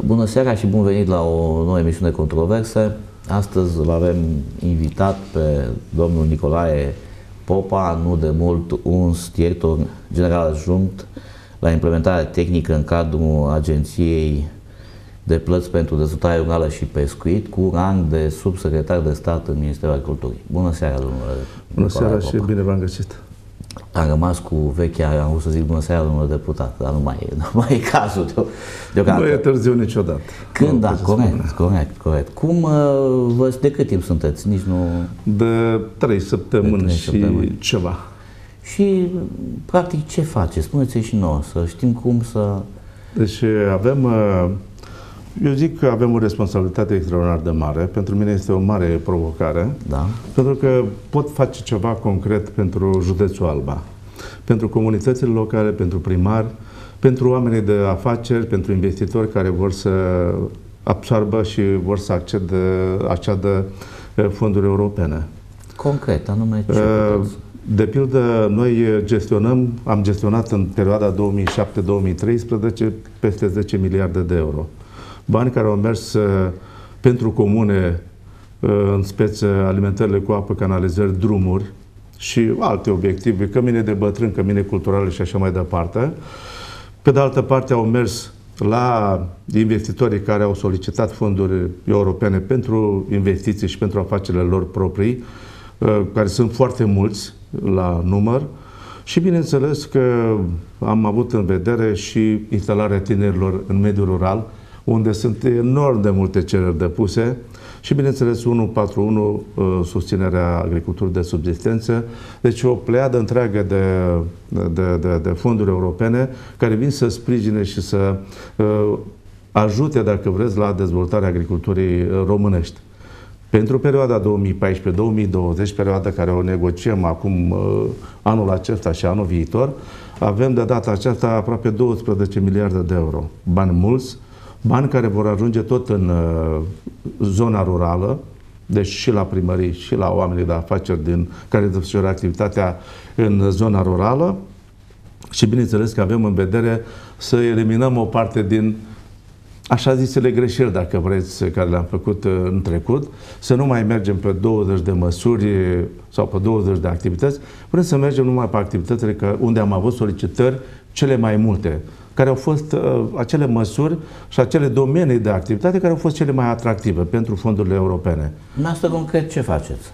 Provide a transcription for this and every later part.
Bună seara și bun venit la o nouă emisiune Controverse. Astăzi îl avem invitat pe domnul Nicolae Popa, nu de mult uns director general adjunct la implementarea tehnică în cadrul Agenției de Plăți pentru Dezvoltare Rurală și Pescuit, cu rang de subsecretar de stat în Ministerul Agriculturii. Bună seara, domnule Bună seara Popa. și bine v-am găsit. Am rămas cu vechea, am vrut să zic bună seara, domnule deputat, dar nu mai e cazul deocamdată. Nu e târziu niciodată. Când, da, corect. Cum, de cât timp sunteți? Nici nu... De 3 săptămâni și ceva. Și, practic, ce faceți? Spuneți-i și nouă, să știm cum să... Deci avem, eu zic că avem o responsabilitate extraordinar de mare. Pentru mine este o mare provocare. Da. Pentru că pot face ceva concret pentru județul Alba. Pentru comunitățile locale, pentru primari, pentru oamenii de afaceri, pentru investitori care vor să absorbă și vor să acceadă fonduri europene. Concret, anume ce puteți? De pildă, noi am gestionat în perioada 2007-2013 peste 10 miliarde de euro. Bani care au mers pentru comune, în speță alimentările cu apă, canalizări, drumuri și alte obiective, cămine de bătrâni, cămine culturale și așa mai departe. Pe de altă parte, au mers la investitorii care au solicitat fonduri europene pentru investiții și pentru afacerile lor proprii, care sunt foarte mulți la număr, și bineînțeles că am avut în vedere și instalarea tinerilor în mediul rural, unde sunt enorm de multe cereri depuse, și bineînțeles 141, susținerea agriculturii de subzistență. Deci o pleiadă întreagă de fonduri europene care vin să sprijine și să ajute, dacă vreți, la dezvoltarea agriculturii românești. Pentru perioada 2014-2020, perioada care o negociem acum anul acesta și anul viitor, avem de data aceasta aproape 12 miliarde de euro. Bani mulți, bani care vor ajunge tot în zona rurală, deci și la primării și la oamenii de afaceri care desfășoară activitatea în zona rurală, și bineînțeles că avem în vedere să eliminăm o parte din așa zisele greșeli, dacă vreți, care le-am făcut în trecut, să nu mai mergem pe 20 de măsuri sau pe 20 de activități, vrem să mergem numai pe activitățile unde am avut solicitări cele mai multe, care au fost acele măsuri și acele domenii de activitate care au fost cele mai atractive pentru fondurile europene. În asta concret ce faceți?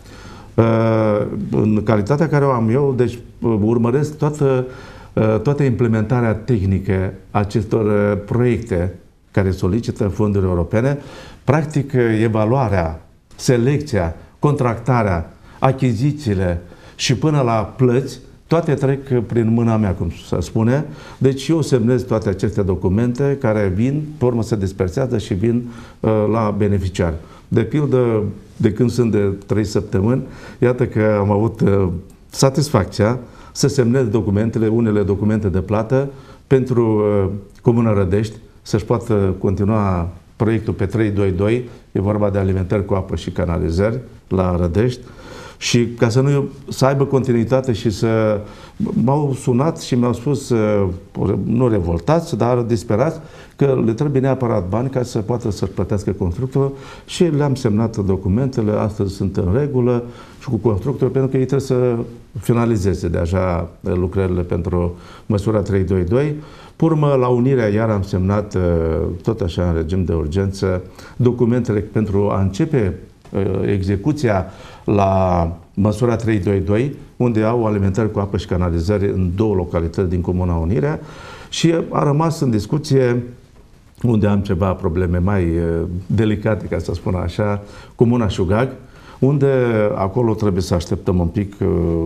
În calitatea care o am eu, deci urmăresc toată implementarea tehnică a acestor proiecte care solicită fonduri europene. Practic, evaluarea, selecția, contractarea, achizițiile și până la plăți, toate trec prin mâna mea, cum se spune. Deci eu semnez toate aceste documente care vin, pe urmă se dispersează și vin la beneficiar. De pildă, de când sunt de 3 săptămâni, iată că am avut satisfacția să semnez documentele, unele documente de plată pentru Comuna Rădești, să-și poată continua proiectul pe 322, e vorba de alimentări cu apă și canalizări la Rădești, și ca să aibă continuitate și să... M-au sunat și mi-au spus, nu revoltați, dar disperați, că le trebuie neapărat bani ca să poată să-și plătească constructorul, și le-am semnat documentele, astăzi sunt în regulă și cu constructorul, pentru că ei trebuie să finalizeze deja lucrările pentru măsura 322. Pe urmă, la unirea, iar am semnat, tot așa în regim de urgență, documentele pentru a începe execuția la măsura 322, unde au alimentări cu apă și canalizări în 2 localități din Comuna Unirea, și a rămas în discuție, unde am ceva probleme mai delicate, ca să spun așa, Comuna Șugag, unde acolo trebuie să așteptăm un pic,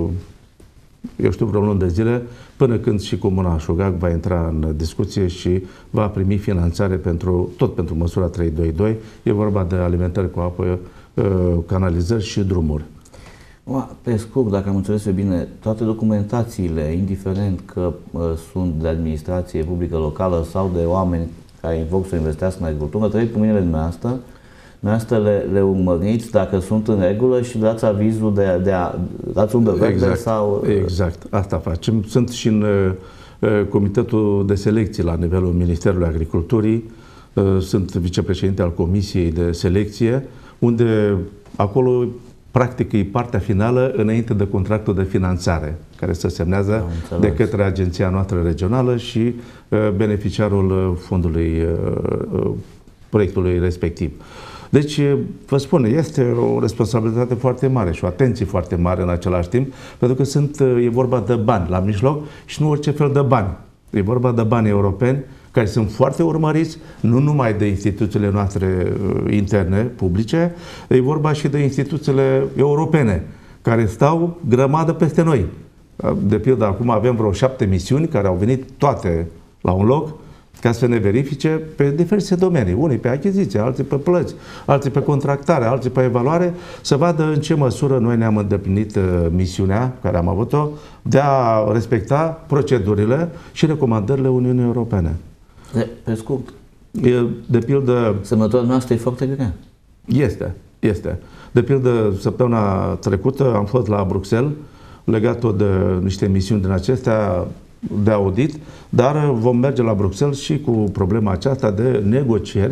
eu știu, vreo luni de zile, până când și Comuna Șugag va intra în discuție și va primi finanțare tot pentru măsura 322. E vorba de alimentări cu apă, canalizări și drumuri. Pe scurt, dacă am înțeles eu bine, toate documentațiile, indiferent că sunt de administrație publică locală sau de oameni care invoc să investească în agricultură, trebuie cu mâinile dumneavoastră le urmăriți dacă sunt în regulă și dați avizul dați undă verde, exact, sau... Exact, asta facem. Sunt și în Comitetul de Selecție la nivelul Ministerului Agriculturii, sunt vicepreședinte al Comisiei de Selecție, unde acolo practic e partea finală înainte de contractul de finanțare, care se semnează de către agenția noastră regională și beneficiarul fondului proiectului respectiv. Deci, vă spun, este o responsabilitate foarte mare și o atenție foarte mare în același timp, pentru că e vorba de bani la mijloc și nu orice fel de bani. E vorba de bani europeni care sunt foarte urmăriți, nu numai de instituțiile noastre interne, publice, e vorba și de instituțiile europene, care stau grămadă peste noi. De pildă, acum avem vreo 7 misiuni care au venit toate la un loc, ca să ne verifice pe diverse domenii. Unii pe achiziție, alții pe plăți, alții pe contractare, alții pe evaluare, să vadă în ce măsură noi ne-am îndeplinit misiunea care am avut-o de a respecta procedurile și recomandările Uniunii Europene. Pe scurt, de pildă... semnătura noastră e foarte grea. Este. De pildă, săptămâna trecută am fost la Bruxelles, legat tot de niște misiuni din acestea de audit, dar vom merge la Bruxelles și cu problema aceasta de negocieri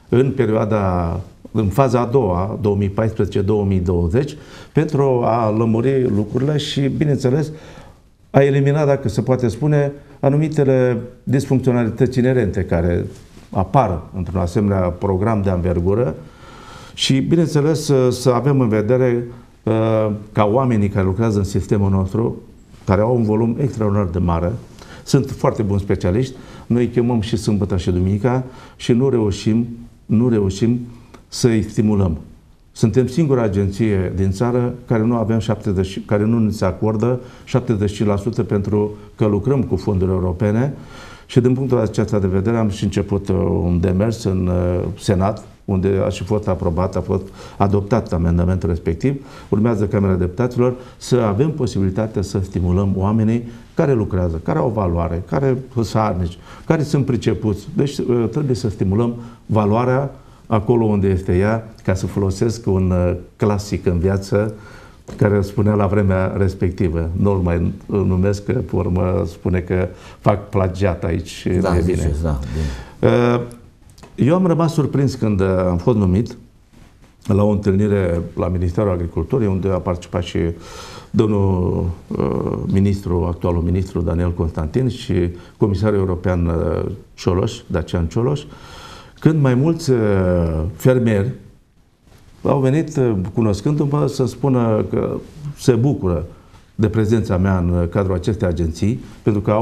în faza a doua, 2014-2020, pentru a lămuri lucrurile și, bineînțeles, a elimina, dacă se poate spune, anumitele disfuncționalități inerente care apar într-un asemenea program de anvergură și, bineînțeles, să avem în vedere ca oamenii care lucrează în sistemul nostru, care au un volum extraordinar de mare, sunt foarte buni specialiști, noi îi chemăm și sâmbătă și duminica și nu reușim să îi stimulăm. Suntem singura agenție din țară care care nu ne se acordă 75% pentru că lucrăm cu fonduri europene și din punctul acesta de vedere am și început un demers în Senat, unde a și fost aprobat, a fost adoptat amendamentul respectiv, urmează Camera Deputaților, să avem posibilitatea să stimulăm oamenii care lucrează, care au valoare, care sunt harnici, care sunt pricepuți. Deci trebuie să stimulăm valoarea acolo unde este ea, ca să folosesc un clasic în viață care spunea la vremea respectivă. Nu-l mai numesc, că pe urmă spune că fac plagiat aici. Da, bine. Ziceți, da, bine. Eu am rămas surprins când am fost numit la o întâlnire la Ministerul Agriculturii, unde a participat și domnul actualul ministru Daniel Constantin și comisarul european Dacian Cioloș, când mai mulți fermieri au venit, cunoscându-mă, să spună că se bucură de prezența mea în cadrul acestei agenții, pentru că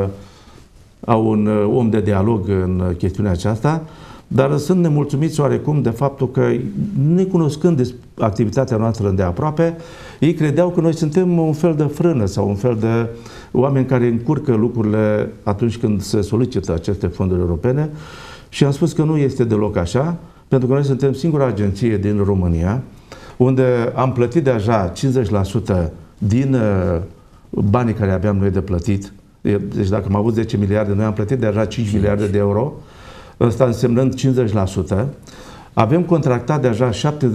au un om de dialog în chestiunea aceasta, dar sunt nemulțumiți oarecum de faptul că, necunoscând activitatea noastră îndeaproape, ei credeau că noi suntem un fel de frână sau un fel de oameni care încurcă lucrurile atunci când se solicită aceste fonduri europene și am spus că nu este deloc așa, pentru că noi suntem singura agenție din România unde am plătit deja 50% din banii care aveam noi de plătit. Deci dacă am avut 10 miliarde, noi am plătit deja 5 miliarde de euro, ăsta însemnând 50%. Avem contractat deja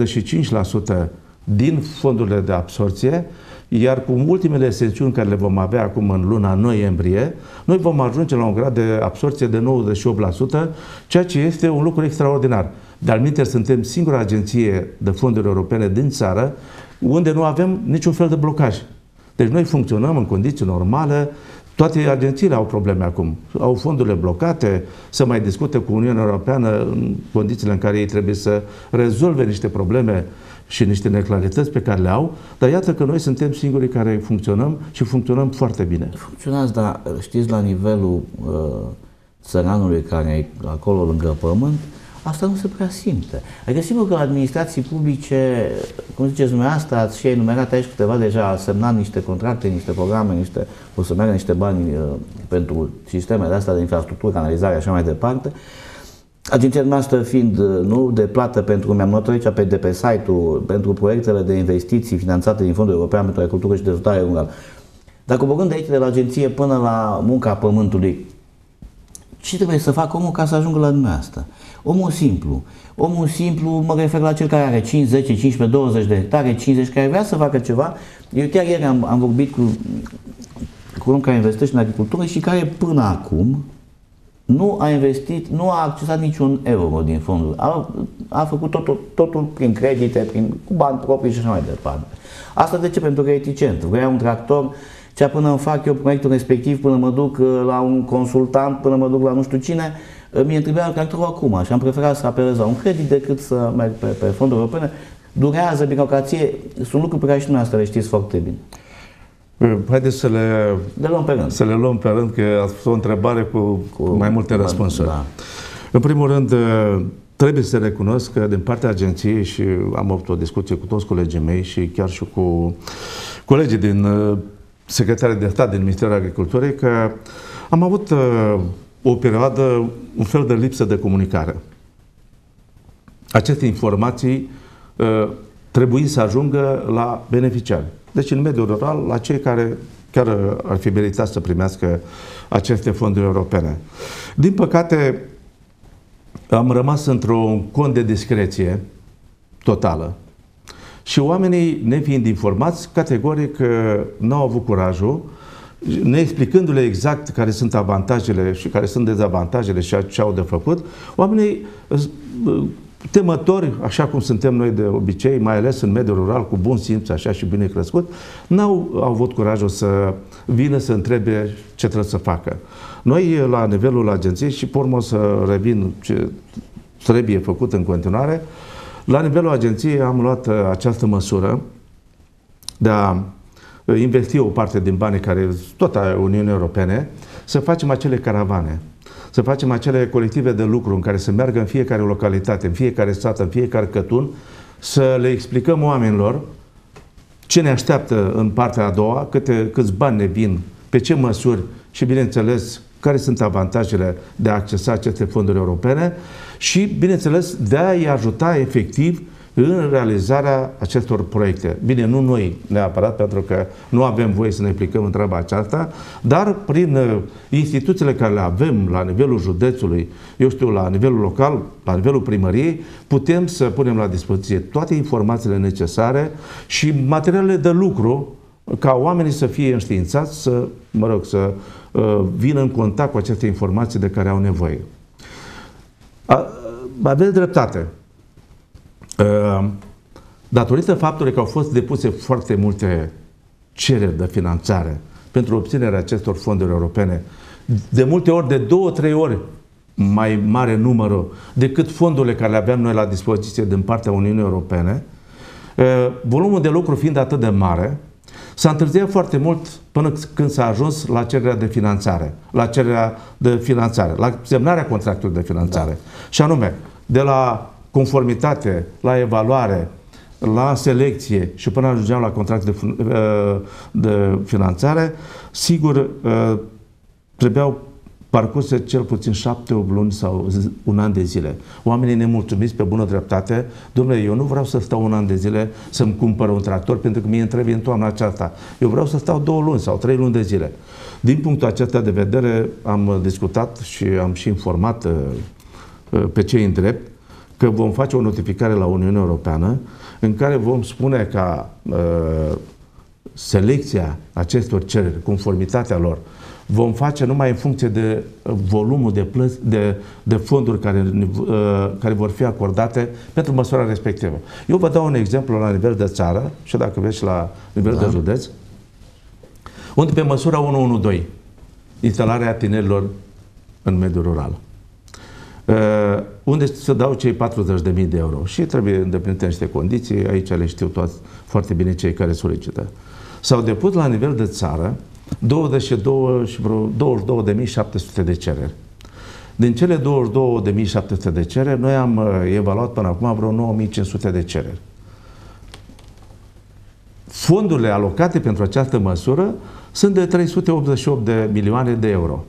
75% din fondurile de absorție, iar cu ultimele sesiuni care le vom avea acum în luna noiembrie, noi vom ajunge la un grad de absorție de 98%, ceea ce este un lucru extraordinar. De-al minteri, suntem singura agenție de fonduri europene din țară unde nu avem niciun fel de blocaj. Deci noi funcționăm în condiții normale. Toate agențiile au probleme acum. Au fondurile blocate, să mai discute cu Uniunea Europeană în condițiile în care ei trebuie să rezolve niște probleme și niște neclarități pe care le au, dar iată că noi suntem singurii care funcționăm și funcționăm foarte bine. Funcționați, dar știți, la nivelul țăranului care e acolo lângă pământ, asta nu se prea simte. Adică sigur că la administrații publice, cum ziceți dumneavoastră, ați și enumerat aici câteva deja, ați semnat niște contracte, niște programe, o să meargă niște bani pentru sistemele astea de infrastructură, canalizare și așa mai departe. Agenția noastră fiind de plată pentru, mi-am notat aici de pe site-ul, pentru proiectele de investiții finanțate din Fondul European pentru Agricultură și Dezvoltare Rurală. Dar coborând de aici de la agenție până la munca pământului, ce trebuie să facă omul ca să ajungă la dumneavoastră? Omul simplu, mă refer la cel care are 5, 10, 15, 20 de hectare, 50, care vrea să facă ceva. Eu chiar ieri am vorbit cu un om care investește în agricultură și care până acum nu a investit, nu a accesat niciun euro din fonduri. A făcut totul prin credite, cu bani proprii și așa mai departe. Asta de ce? Pentru că e reticent. Vrea un tractor, până îmi fac eu proiectul respectiv, până mă duc la un consultant, până mă duc la nu știu cine, mie îmi trebuia tractorul acum și am preferat să apelez la un credit decât să merg pe fonduri europene. Durează, birocrație, sunt lucruri pe care și dumneavoastră le știți foarte bine. Haideți să le luăm pe rând. Să le luăm pe rând, că ați fost o întrebare cu mai multe răspunsuri. Da. În primul rând, trebuie să recunosc că din partea agenției, și am avut o discuție cu toți colegii mei și chiar și cu colegii din Secretarii de Stat din Ministerul Agriculturii, că am avut o perioadă, un fel de lipsă de comunicare. Aceste informații trebuie să ajungă la beneficiari. Deci în mediul rural, la cei care chiar ar fi meritat să primească aceste fonduri europene. Din păcate, am rămas într-un cont de discreție totală. Și oamenii, nefiind informați, categoric n-au avut curajul, neexplicându-le exact care sunt avantajele și care sunt dezavantajele și ce au de făcut, oamenii temători, așa cum suntem noi de obicei, mai ales în mediul rural, cu bun simț, așa și bine crescut, n-au avut curajul să vină să întrebe ce trebuie să facă. Noi, la nivelul agenției, și pe urmă să revin ce trebuie făcut în continuare, la nivelul agenției am luat această măsură de a investi o parte din banii care tot a Uniunii Europene, să facem acele caravane, să facem acele colective de lucru în care să meargă în fiecare localitate, în fiecare sat, în fiecare cătun, să le explicăm oamenilor ce ne așteaptă în partea a doua, câți bani ne vin, pe ce măsuri și, bineînțeles, care sunt avantajele de a accesa aceste fonduri europene și, bineînțeles, de a-i ajuta efectiv în realizarea acestor proiecte. Bine, nu noi neapărat, pentru că nu avem voie să ne implicăm în treaba aceasta, dar prin instituțiile care le avem la nivelul județului, eu știu, la nivelul local, la nivelul primăriei, putem să punem la dispoziție toate informațiile necesare și materialele de lucru ca oamenii să fie înștiințați, să vină în contact cu aceste informații de care au nevoie. Aveți dreptate. Datorită faptului că au fost depuse foarte multe cereri de finanțare pentru obținerea acestor fonduri europene, de multe ori, de 2-3 ori mai mare numărul decât fondurile care le aveam noi la dispoziție din partea Uniunii Europene, volumul de lucru fiind atât de mare, s-a întârziat foarte mult până când s-a ajuns la cererea de finanțare, la semnarea contractului de finanțare. Da. Și anume, de la conformitate, la evaluare, la selecție și până ajungeam la contract de finanțare, sigur, trebuiau parcurse cel puțin 7-8 luni sau un an de zile. Oamenii nemulțumiți pe bună dreptate, dom'le, eu nu vreau să stau un an de zile să-mi cumpăr un tractor pentru că mie îmi trebuie în toamna aceasta. Eu vreau să stau 2 luni sau 3 luni de zile. Din punctul acesta de vedere am discutat și am și informat pe cei îndrept că vom face o notificare la Uniunea Europeană în care vom spune ca selecția acestor cereri, conformitatea lor, vom face numai în funcție de volumul de plăți, de fonduri care vor fi acordate pentru măsura respectivă. Eu vă dau un exemplu la nivel de țară și dacă vreți la nivel de județ, unde pe măsura 112, instalarea tinerilor în mediul rural, unde se dau cei 40.000 de euro și trebuie îndeplinite niște condiții, aici le știu toți foarte bine cei care solicită. S-au depus la nivel de țară 22.700 de cereri. Din cele 22.700 de cereri, noi am evaluat până acum vreo 9.500 de cereri. Fondurile alocate pentru această măsură sunt de 388 de milioane de euro.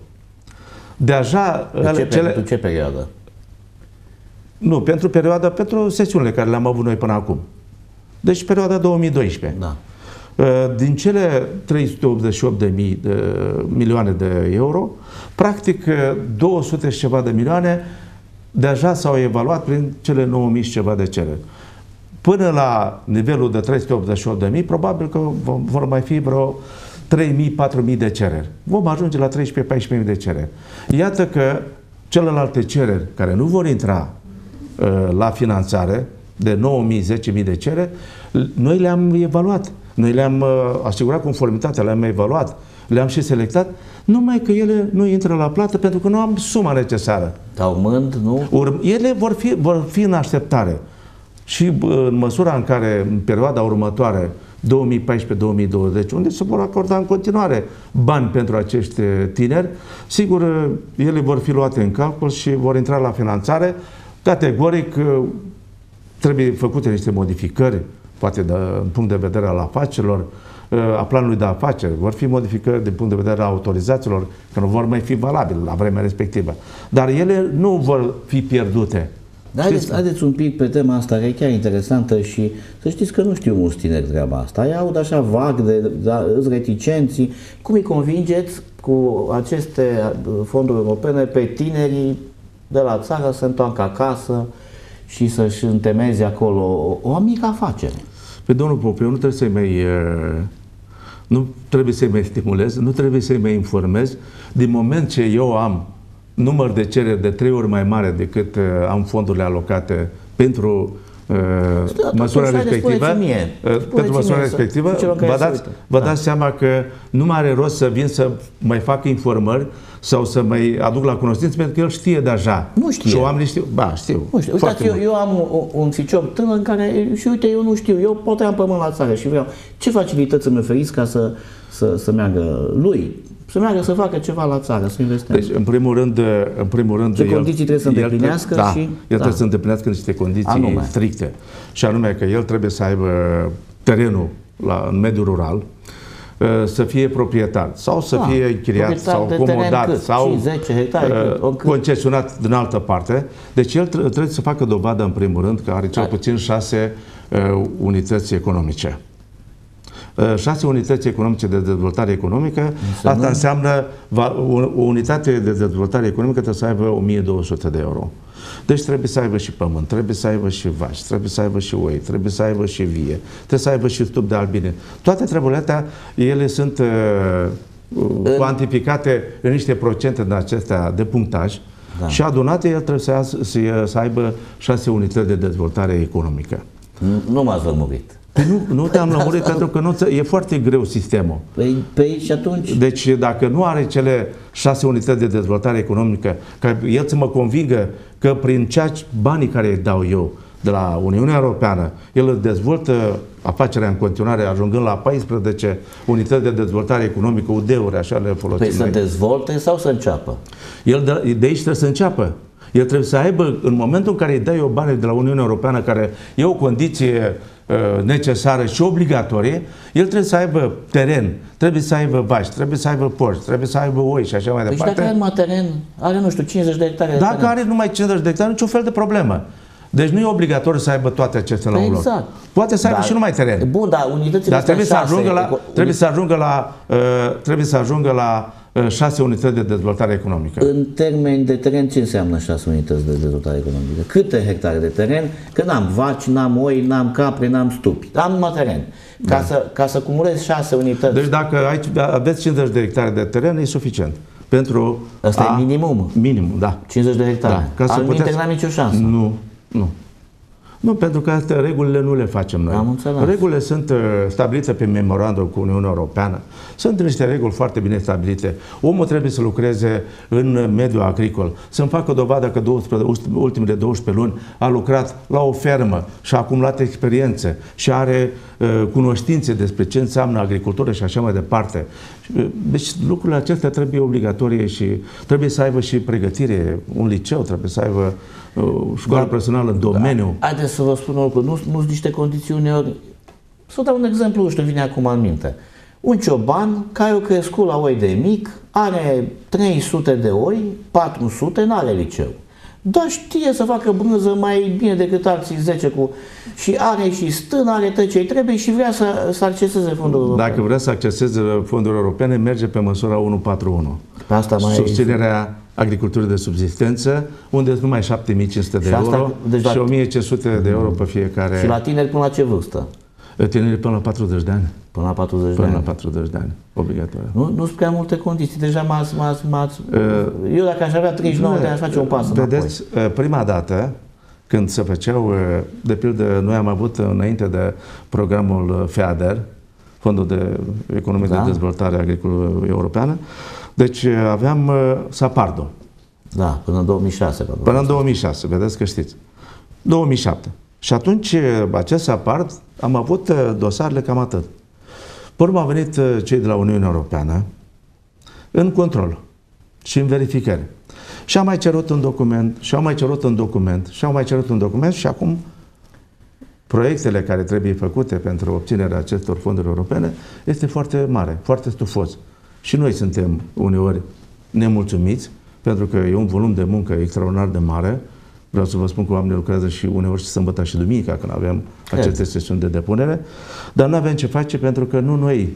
Pentru ce perioadă? Nu, pentru sesiunile care le-am avut noi până acum. Deci perioada 2012. Da. Din cele 388 de milioane de euro, practic 200 și ceva de milioane deja s-au evaluat prin cele 9.000 și ceva de cereri. Până la nivelul de 388 de mii, probabil că vor mai fi vreo 3.000-4.000 de cereri. Vom ajunge la 13.000-14.000 de cereri. Iată că celelalte cereri care nu vor intra la finanțare, de 9.000, 10.000 de cereri, noi le-am evaluat. Noi le-am asigurat conformitatea, le-am evaluat, le-am și selectat, numai că ele nu intră la plată pentru că nu am suma necesară. Dar urmând, nu? Ele vor fi în așteptare. Și în măsura în care, în perioada următoare, 2014-2020, unde se vor acorda în continuare bani pentru acești tineri, sigur, ele vor fi luate în calcul și vor intra la finanțare. Categoric, trebuie făcute niște modificări, poate în punct de vedere al afacerilor, a planului de afaceri, vor fi modificări din punct de vedere al autorizațiilor, că nu vor mai fi valabile la vremea respectivă. Dar ele nu vor fi pierdute. Dar haideți un pic pe tema asta, că e chiar interesantă și să știți că nu știu mulți tineri treaba asta. Ei aud așa vag, îți reticenții. Cum îi convingeți cu aceste fonduri europene pe tinerii de la țară să întoarcă acasă și să-și întemeze acolo o mică afacere? Pe domnul Popiu, nu trebuie să-i mai stimulez, nu trebuie să-i mai informez. Din moment ce eu am număr de cereri de 3 ori mai mare decât am fondurile alocate pentru măsura respectivă, vă dați seama că nu mai are rost să vin să mai fac informări sau să mai aduc la cunoștință, pentru că el știe deja. Nu știe. Și oamenii știu. Ba, știu. Nu știu. Uitați, eu am un ficior tânăr în care, și uite, eu nu știu, eu pot am pământ la țară și vreau. Ce facilități îmi oferiți ca să meargă lui? Să meargă să facă ceva la țară, să investească. Deci, în primul rând ce condiții trebuie să îndeplinească? El trebuie să îndeplinească niște condiții stricte. Și anume că el trebuie să aibă terenul în mediul rural, să fie proprietar sau să fie închiriat sau comodat sau 10 hectare, concesionat din altă parte. Deci el trebuie să facă dovadă în primul rând că are cel puțin 6 unități economice. 6 unități economice de dezvoltare economică, asta înseamnă o unitate de dezvoltare economică trebuie să aibă 1200 de euro. Deci trebuie să aibă și pământ, trebuie să aibă și vaci, trebuie să aibă și oi, trebuie să aibă și vie, trebuie să aibă și stup de albine. Toate treburile astea, ele sunt cuantificate în niște procente din acestea de punctaj și adunate, el trebuie să aibă 6 unități de dezvoltare economică. Nu m-ați lămurit. Nu te-am lămurit pentru că e foarte greu sistemul. Păi și atunci? Deci dacă nu are cele 6 unități de dezvoltare economică, ca el să mă convingă că prin banii care îi dau eu de la Uniunea Europeană, el dezvoltă afacerea în continuare, ajungând la 14 unități de dezvoltare economică, UD-uri, așa le folosim. Păi să dezvolte sau să înceapă? El de aici trebuie să înceapă. El trebuie să aibă, în momentul în care îi dai eu bani de la Uniunea Europeană, care e o condiție necesară și obligatorie, el trebuie să aibă teren, trebuie să aibă vaci, trebuie să aibă porci, trebuie să aibă oi și așa mai departe. Deci dacă are numai teren, are, nu știu, 50 de hectare de teren. Dacă are numai 50 de hectare, niciun fel de problemă. Deci nu e obligatoriu să aibă toate acestea la un loc. Poate să aibă și numai teren. Bun, dar unitățile dar trebuie să ajungă la 6 unități de dezvoltare economică. În termeni de teren, ce înseamnă 6 unități de dezvoltare economică? Câte hectare de teren? Că n-am vaci, n-am oi, n-am capre, n-am stupi. Am numai teren. Ca să cumulezi 6 unități. Deci dacă aveți 50 de hectare de teren, e suficient. Asta e minimum? Minimum, da. 50 de hectare. Da. Altminte n-am nicio șansă. Nu, pentru că astea regulile nu le facem noi. Am înțeles. Regulile sunt stabilite pe memorandum cu Uniunea Europeană. Sunt niște reguli foarte bine stabilite. Omul trebuie să lucreze în mediul agricol, să-mi facă dovadă că ultimele 12 luni a lucrat la o fermă și a acumulat experiențe și are cunoștințe despre ce înseamnă agricultură și așa mai departe. Deci lucrurile acestea trebuie obligatorie și trebuie să aibă și pregătire, un liceu, trebuie să aibă școală profesională în domeniu. Haideți să vă spun un lucru, nu sunt niște condiții uneori. Să dau un exemplu, nu știu, vine acum în minte. Un cioban care a crescut la oi de mic, are 300 de oi, 400, n-are liceu. Dar știe să facă brânză mai bine decât alții 10 și are și stână, are tot ce trebuie și vrea să acceseze fonduri europene. Dacă vrea să acceseze fonduri europene, merge pe măsura 141. Pe asta susținerea agriculturii de subzistență, unde sunt numai 7.500 de euro și 1.500 de euro pe fiecare. Și la tineri până la ce vârstă? Tinerii până la 40 de ani. Până la 40 de Până ani. la 40 de ani, obligatoriu. Nu sunt prea multe condiții. Deja eu dacă aș avea 39 de ani, aș face un pas înapoi. Vedeți, prima dată când se făceau, de pildă, noi am avut înainte de programul FEADER, Fondul de Economie de Dezvoltare Agricolă Europeană, deci aveam SAPARD-ul. Da, până în 2006. Până în 2006, vedeți că știți. 2007. Și atunci, acest SAPARD, am avut dosarele cam atât. Pe urmă au venit cei de la Uniunea Europeană în control și în verificare. Și am mai cerut un document, și au mai cerut un document, și au mai cerut un document și acum proiectele care trebuie făcute pentru obținerea acestor fonduri europene este foarte mare, foarte stufos. Și noi suntem uneori nemulțumiți, pentru că e un volum de muncă extraordinar de mare. Vreau să vă spun că oamenii lucrează și uneori și sâmbătă și duminica când avem aceste sesiuni de depunere, dar nu avem ce face pentru că nu noi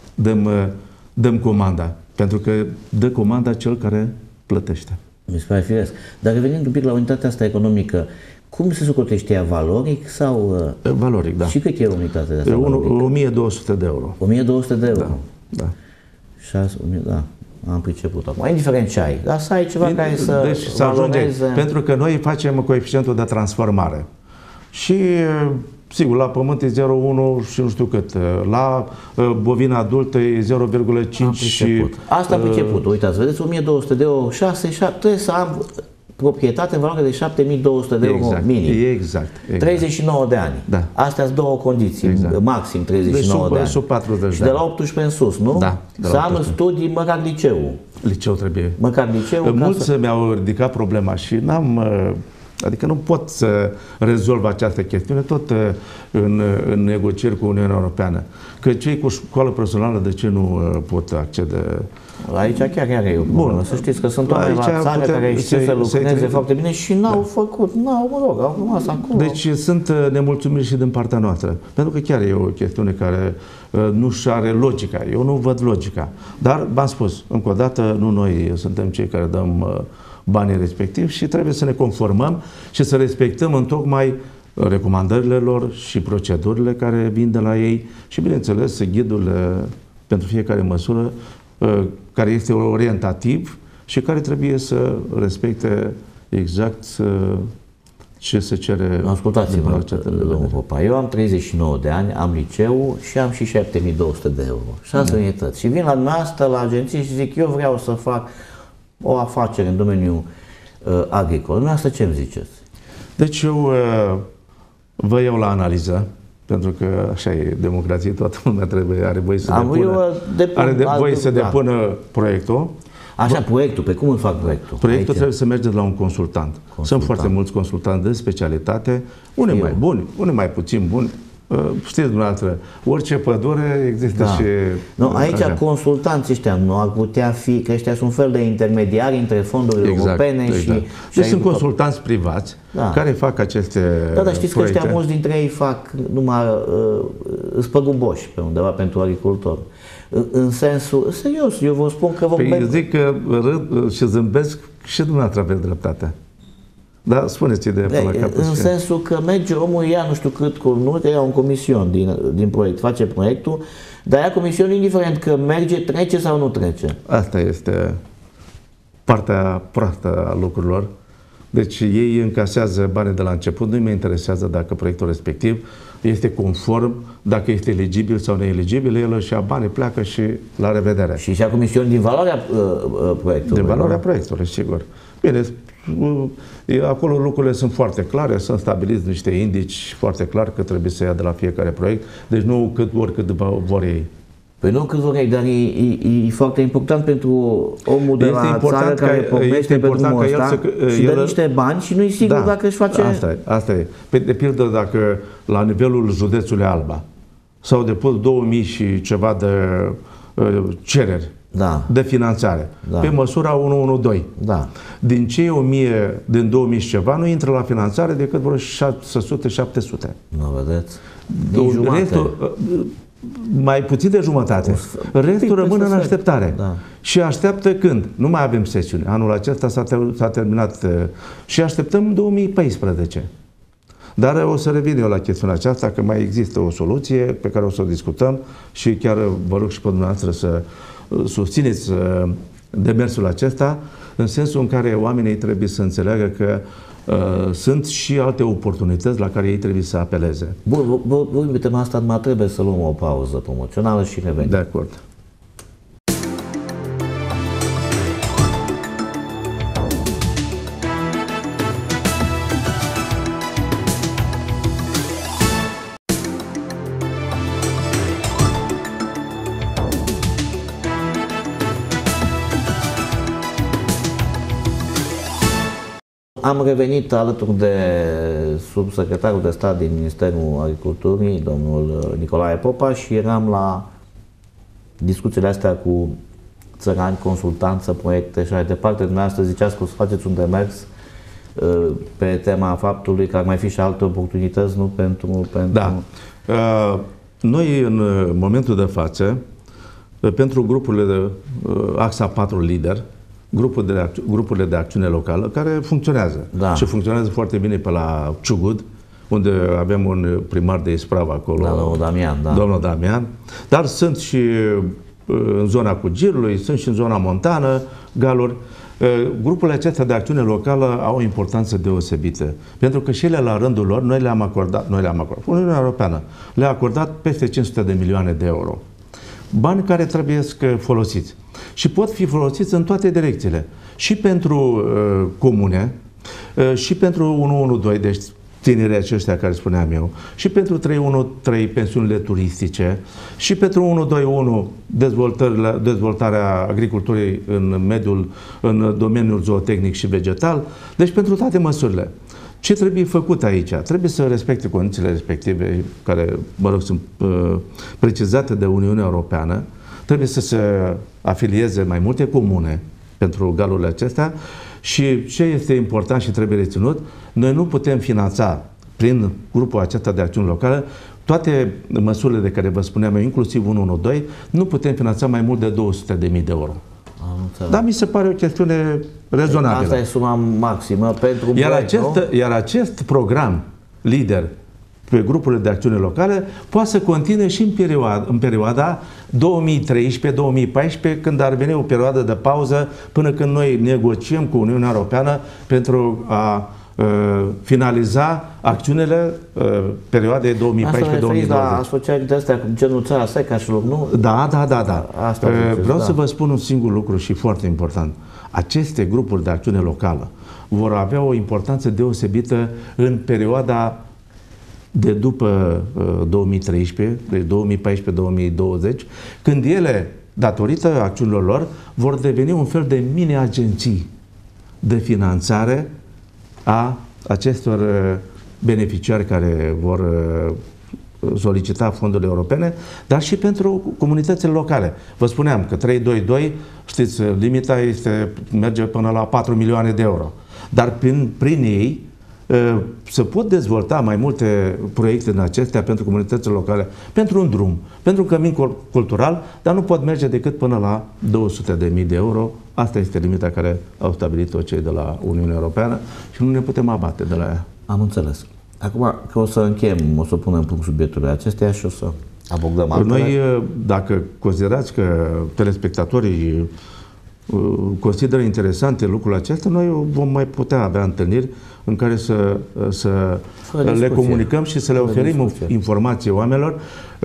dăm comanda, pentru că dă comanda cel care plătește. Mi se pare firesc. Dar revenind un pic la unitatea asta economică, cum se socotește ea, valoric sau... Valoric, da. Și cât e unitatea asta valorică? 1200 de euro. 1200 de euro? Da. 6.000, da. Am priceput acum. Indiferent ce ai. Dar să ai ceva care să deci, să ajunge, pentru că noi facem coeficientul de transformare. Și, sigur, la pământ e 0,1 și nu știu cât. La bovina adultă e 0,5. Asta am priceput. Uitați, vedeți, 1200 de euro, 6, trebuie să am proprietate în valoare de 7200 de euro minim. Exact. 39 de ani. Da. Astea sunt două condiții, maxim 39 de ani. Sub 40 de ani. Și de la 18 în sus, nu? Da. Să am studii, măcar liceu. Liceu trebuie. Măcar liceu. Mulți mi-au ridicat problema și adică nu pot să rezolv această chestiune tot în negocieri cu Uniunea Europeană. Că cei cu școală profesională de ce nu pot accede? Aici chiar e o problemă. Să știți că sunt oameni la țară care știu să lucreze foarte bine și n-au făcut, au rămas acolo. Deci sunt nemulțumiri și din partea noastră. Pentru că chiar e o chestiune care nu-și are logica. Eu nu văd logica. Dar, v-am spus, încă o dată, nu noi suntem cei care dăm banii respectivi și trebuie să ne conformăm și să respectăm întocmai recomandările lor și procedurile care vin de la ei și, bineînțeles, ghidul pentru fiecare măsură care este orientativ și care trebuie să respecte exact ce se cere. Ascultați-mă, domnul Popa, eu am 39 de ani, am liceu și am și 7200 de euro, 6 unități. Și vin la dumneavoastră, la agenție și zic, eu vreau să fac o afacere în domeniul agricol. Dumneavoastră ce îmi ziceți? Deci eu vă iau la analiză, pentru că așa e democrație, toată lumea are voie să depună proiectul. Așa, proiectul, pe cum îl fac proiectul? Proiectul trebuie să mergeți la un consultant. Sunt foarte mulți consultanți de specialitate, unii mai buni, unii mai puțin buni. Știți dumneavoastră, orice pădure există și... Nu, aici consultanții ăștia nu ar putea fi, că ăștia sunt un fel de intermediari între fondurile europene și... Deci sunt consultanți privați care fac aceste dar știți că ăștia mulți dintre ei fac numai spăguboși pe undeva pentru agricultori. În sensul, serios, eu vă spun că... Păi zic că râd și zâmbesc și dumneavoastră aveți dreptate. Da, spuneți de până la capăt. În sensul că merge omul, ia nu știu cât curnuri, ia un comision din proiect, face proiectul, dar ia comision indiferent că merge, trece sau nu trece. Asta este partea proastă a lucrurilor. Deci ei încasează banii de la început, nu-i mai interesează dacă proiectul respectiv este conform, dacă este eligibil sau neeligibil, el își ia banii, pleacă și la revedere. Și ia comision din valoarea proiectului. Din valoarea proiectului, sigur. Bine, acolo lucrurile sunt foarte clare, sunt stabiliți niște indici foarte clar că trebuie să ia de la fiecare proiect, deci nu oricât vor ei. Păi nu cât vor ei, dar e foarte important pentru omul de la țară care pornește pe drumul ăsta și dă niște bani și nu-i sigur dacă își face... Asta e. De pildă, dacă la nivelul județului Alba s-au depus 2000 și ceva de cereri de finanțare, pe măsura 112. Din cei 1000 din 2000 și ceva nu intră la finanțare decât vreo 600-700. Nu vedeți? Restul, mai puțin de jumătate. Restul rămân în așteptare. Și așteaptă când? Nu mai avem sesiuni. Anul acesta s-a terminat și așteptăm 2014. Dar o să revin eu la chestiunea aceasta, că mai există o soluție pe care o să o discutăm și chiar vă rog și pe dumneavoastră să susțineți demersul acesta, în sensul în care oamenii trebuie să înțeleagă că sunt și alte oportunități la care ei trebuie să apeleze. Bun, vorbim tema asta, mai trebuie să luăm o pauză promoțională și revenim. De acord. Am revenit alături de subsecretarul de stat din Ministerul Agriculturii, domnul Nicolae Popa, și eram la discuțiile astea cu țărani, consultanță, proiecte și mai departe. Dumneavoastră ziceați că o să faceți un demers pe tema faptului că ar mai fi și alte oportunități, nu? Pentru... Da. Noi, în momentul de față, pentru grupurile de AXA 4 Lider, grupurile de acțiune locală care funcționează. Da. Și funcționează foarte bine pe la Ciugud, unde avem un primar de ispravă acolo, domnul Damian, da. Domnul Damian. Dar sunt și în zona Cugirului, sunt și în zona montană, Galuri. Grupurile acestea de acțiune locală au o importanță deosebită, pentru că și ele la rândul lor, noi le-am acordat, Uniunea Europeană le-a acordat peste 500 de milioane de euro. Bani care trebuie folosiți. Și pot fi folosiți în toate direcțiile. Și pentru comune, și pentru 112, deci tinerii aceștia care spuneam eu, și pentru 313 pensiunile turistice, și pentru 121 dezvoltarea agriculturii în domeniul zootehnic și vegetal, deci pentru toate măsurile. Ce trebuie făcut aici? Trebuie să respecte condițiile respective, care, mă rog, sunt precizate de Uniunea Europeană. Trebuie să se afilieze mai multe comune pentru galurile acestea și ce este important și trebuie reținut, noi nu putem finanța prin grupul acesta de acțiuni locale toate măsurile de care vă spuneam eu, inclusiv 112, nu putem finanța mai mult de 200.000 de euro. Dar mi se pare o chestiune rezonabilă. Asta e suma maximă pentru un proiect, iar acest program lider pe grupurile de acțiune locale poate să continue și în perioada 2013-2014, când ar veni o perioadă de pauză până când noi negociem cu Uniunea Europeană pentru a finaliza acțiunile perioadei 2014-2020. Asta asociații de astea, genul țara seca și nu? Da. Asta vreau să vă spun un singur lucru și foarte important. Aceste grupuri de acțiune locală vor avea o importanță deosebită în perioada de după 2013, de 2014-2020, când ele, datorită acțiunilor lor, vor deveni un fel de mini-agenții de finanțare a acestor beneficiari care vor solicita fondurile europene, dar și pentru comunitățile locale. Vă spuneam că 322, știți, limita merge până la 4 milioane de euro. Dar prin ei se pot dezvolta mai multe proiecte în acestea pentru comunitățile locale, pentru un drum, pentru un cămin cultural, dar nu pot merge decât până la 200.000 de euro. Asta este limita care au stabilit-o cei de la Uniunea Europeană și nu ne putem abate de la ea. Am înțeles. Acum că o să încheiem, o să punem punct subiectului acestea și o să abordăm altele. Noi, dacă considerați că telespectatorii consideră interesante lucrul acesta, noi vom mai putea avea întâlniri în care să le comunicăm și să le oferim informații oamenilor.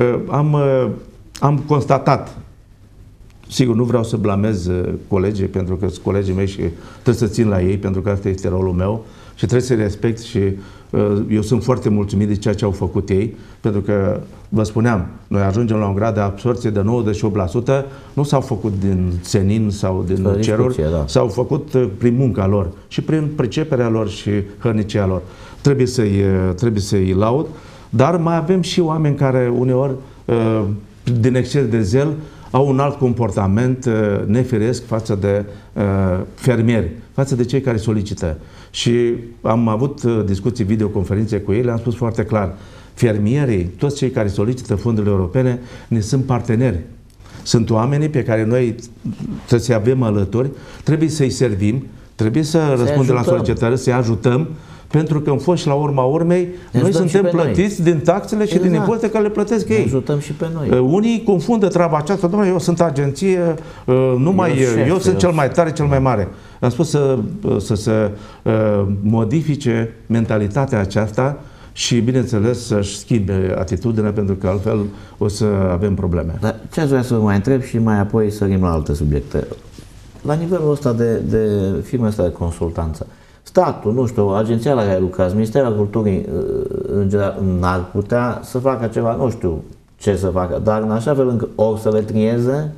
Am constatat, sigur, nu vreau să blamez colegii, pentru că sunt colegii mei și trebuie să țin la ei, pentru că asta este rolul meu și trebuie să-i respect și eu sunt foarte mulțumit de ceea ce au făcut ei, pentru că, vă spuneam, noi ajungem la un grad de absorție de 98%, nu s-au făcut din senin sau din ceruri, s-au făcut prin munca lor și prin priceperea lor și hărnicia lor. Trebuie să-i laud, dar mai avem și oameni care uneori, din exces de zel, au un alt comportament nefiresc față de fermieri, față de cei care solicită. Și am avut discuții, videoconferințe cu ei, le-am spus foarte clar, fermierii, toți cei care solicită fondurile europene, ne sunt parteneri. Sunt oamenii pe care noi trebuie să-i avem alături, trebuie să-i servim, Trebuie să răspundem la solicitări, să-i ajutăm, pentru că în fost și la urma urmei, noi suntem plătiți din taxele și din impozitele care le plătesc ei. Ajutăm și pe noi. Unii confundă treaba aceasta, domnule, eu sunt agenție, eu sunt cel mai tare, cel mai mare. Am spus să se modifice mentalitatea aceasta și, bineînțeles, să-și schimbe atitudinea, pentru că altfel o să avem probleme. Dar ce aș vrea să vă mai întreb și mai apoi sărim la alte subiecte. La nivelul ăsta de firme astea de consultanță, statul, nu știu, agenția la care lucrați, Ministerul Culturii, în general, n-ar putea să facă ceva, nu știu ce să facă, dar în așa fel încât ori să le trieze,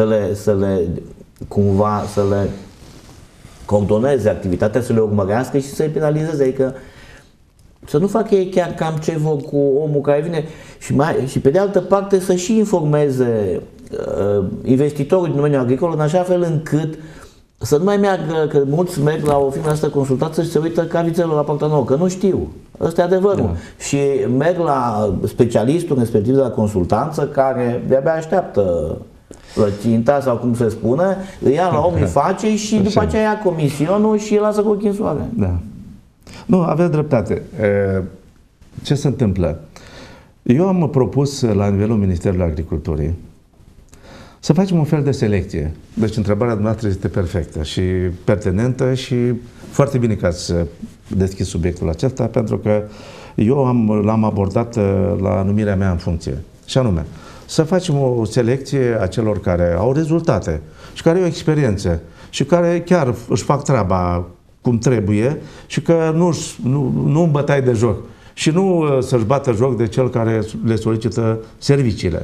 cumva să le coordoneze activitatea, să le urmărească și să-i penalizeze, adică să nu facă ei chiar cam ce vor cu omul care vine și pe de altă parte să și informeze investitorii din domeniul agricol în așa fel încât să nu mai meargă, că mulți merg la o firmă asta consultață și se uită ca vițelul la porta nouă, că nu știu. Ăsta e adevărul. Da. Și merg la specialistul, respectiv de la consultanță, care de-abia așteaptă plăcinta sau cum se spune, îi ia la om, îi face și după aceea ia comisionul și îl lasă cu ochii în soare. Da. Nu, aveți dreptate. Ce se întâmplă? Eu am propus la nivelul Ministerului Agriculturii să facem un fel de selecție. Deci întrebarea dumneavoastră este perfectă și pertinentă și foarte bine că ați deschis subiectul acesta, pentru că eu l-am abordat la numirea mea în funcție. Și anume, să facem o selecție a celor care au rezultate și care au experiență și care chiar își fac treaba cum trebuie și că nu în bătaie de joc și nu să-și bată joc de cel care le solicită serviciile.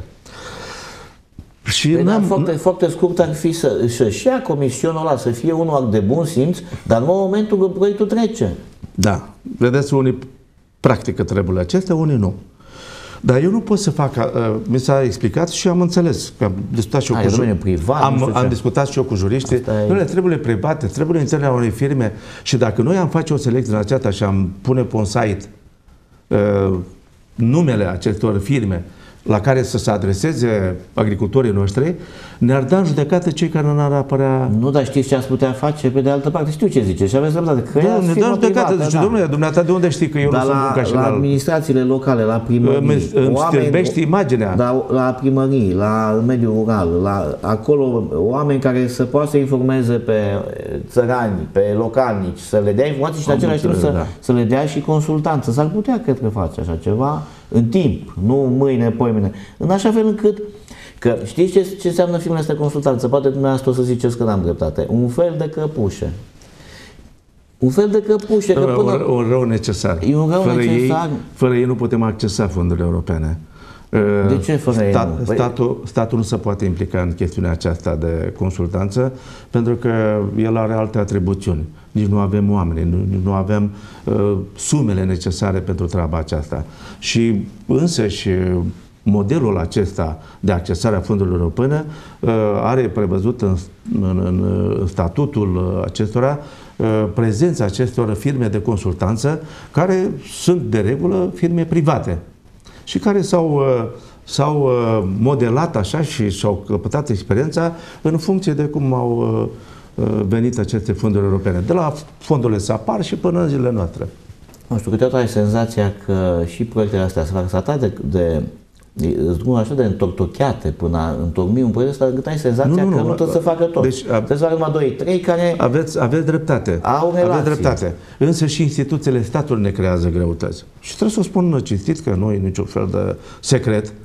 Și foarte scurt ar fi să-și ia comisionul ăla, să fie unul de bun simț, dar în momentul când proiectul trece. Da. Vedeți, unii practică treburile acestea, unii nu. Dar eu nu pot să fac, mi s-a explicat și am înțeles, că am discutat și eu cu juriștii. Am discutat și eu cu juriștii. Treburile private, trebuie interne a unei firme și dacă noi am face o selecție în aceasta și am pune pe un site numele acestor firme la care să se adreseze agricultorii noștri, ne-ar da în judecată cei care nu ar apărea... Nu, dar știți ce ați putea face pe de altă parte? Știu ce zice și aveți dreptate. Ne dă în judecată. Zice, domnule, dumneata, de unde știi că eu nu sunt bun ca și la administrațiile locale, la primării... Îmi șterbești imaginea. La primării, la mediul rural, acolo oameni care să poată să informeze pe țărani, pe localnici, să le dea informații și în același timp să le dea și consultanță. S-ar putea, cred că, face așa ceva în timp, nu mâine, poimine, în așa fel încât, că știți ce înseamnă firmele astea consultanță? Poate dumneavoastră o să ziceți că n-am dreptate. Un fel de căpușe. Un fel de căpușe. Un rău necesar. E un rău necesar. Fără ei nu putem accesa fondurile europene. De ce fără ei nu? Statul nu se poate implica în chestiunea aceasta de consultanță, pentru că el are alte atribuțiuni. Nici nu avem oameni, nu avem sumele necesare pentru treaba aceasta. Și însăși modelul acesta de accesare a fondurilor europene are prevăzut în statutul acestora prezența acestor firme de consultanță, care sunt de regulă firme private și care s-au modelat așa și și-au căpătat experiența în funcție de cum au venit aceste fonduri europene, de la fondurile SAPAR și până în zilele noastre. Nu știu, câteodată ai senzația că și proiectele astea se fac atât așa de întortocheate până întocmi un proiect ăsta, încât ai senzația că nu trebuie să facă tot. Deci, trebuie să facă numai 2-3 care aveți dreptate. Aveți dreptate. Însă și instituțiile statului ne creează greutăți. Și trebuie să o spun cinstit că nu e niciun fel de secret.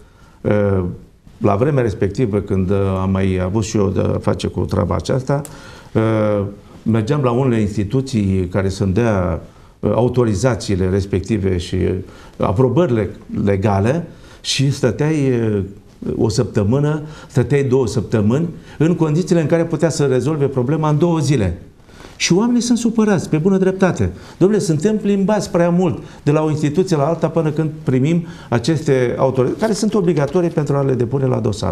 La vremea respectivă, când am mai avut și eu de face cu treaba aceasta, mergeam la unele instituții care să-mi dea autorizațiile respective și aprobările legale și stăteai o săptămână, stăteai 2 săptămâni în condițiile în care putea să rezolve problema în 2 zile. Și oamenii sunt supărați, pe bună dreptate. Dom'le, suntem plimbați prea mult de la o instituție la alta până când primim aceste autorizații, care sunt obligatorii pentru a le depune la dosar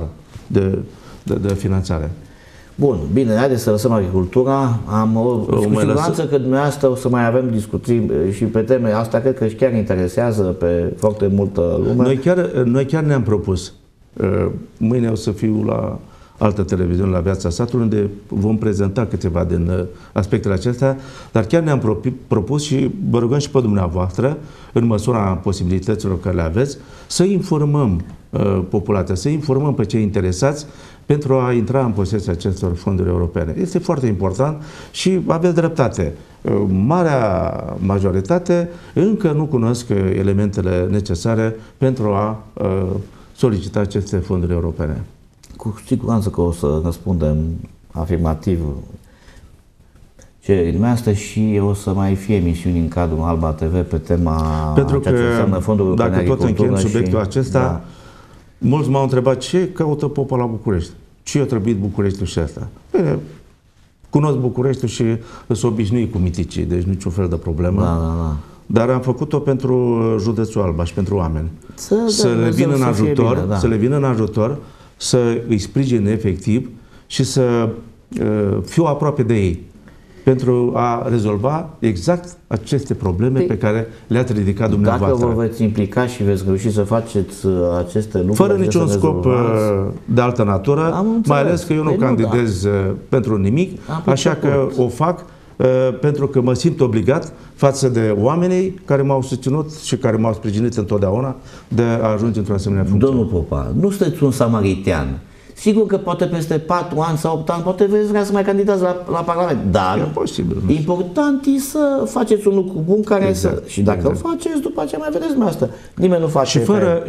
de finanțare. Bun, bine, haideți să lăsăm agricultura. Cu siguranță că dumneavoastră o să mai avem discuții și pe teme asta, cred că și chiar interesează pe foarte multă lume. Noi chiar ne-am propus. Mâine o să fiu altă televiziune la Viața Satului, unde vom prezenta câteva din aspectele acestea, dar chiar ne-am propus și vă rugăm și pe dumneavoastră, în măsura posibilităților care le aveți, să informăm populația, să informăm pe cei interesați pentru a intra în posesia acestor fonduri europene. Este foarte important și aveți dreptate. Marea majoritate încă nu cunosc elementele necesare pentru a solicita aceste fonduri europene. Cu siguranță că o să răspundem afirmativ cererii noastre și o să mai fie emisiuni în cadrul Alba TV pe tema pentru că, ce înseamnă fondul european de agricultură. Dacă tot încheiem subiectul acesta, da. Mulți m-au întrebat ce caută popa la București. Ce i-a trebuit Bucureștiul și asta? Bine, cunosc Bucureștiul și sunt obișnuit cu miticii, deci niciun fel de problemă. Da. Dar am făcut-o pentru județul Alba și pentru oameni. Să le vină în ajutor, bine, să le vină în ajutor, să îi sprijin efectiv și să fiu aproape de ei pentru a rezolva exact aceste probleme pe care le-ați ridicat dumneavoastră. Dacă vă veți implica și veți reuși să faceți aceste lucruri... Fără niciun scop de altă natură, mai ales că eu nu candidez pentru nimic, așa că o fac pentru că mă simt obligat față de oamenii care m-au susținut și care m-au sprijinit întotdeauna de a ajunge într-o asemenea funcție. Domnul Popa, nu sunteți un samaritean. Sigur că poate peste 4 ani sau 8 ani, poate veți vrea să mai candidați la Parlament, dar e posibil, important e să faceți un lucru bun care să... Și dacă îl faceți, după aceea mai vedeți dumneavoastră. Nimeni nu face...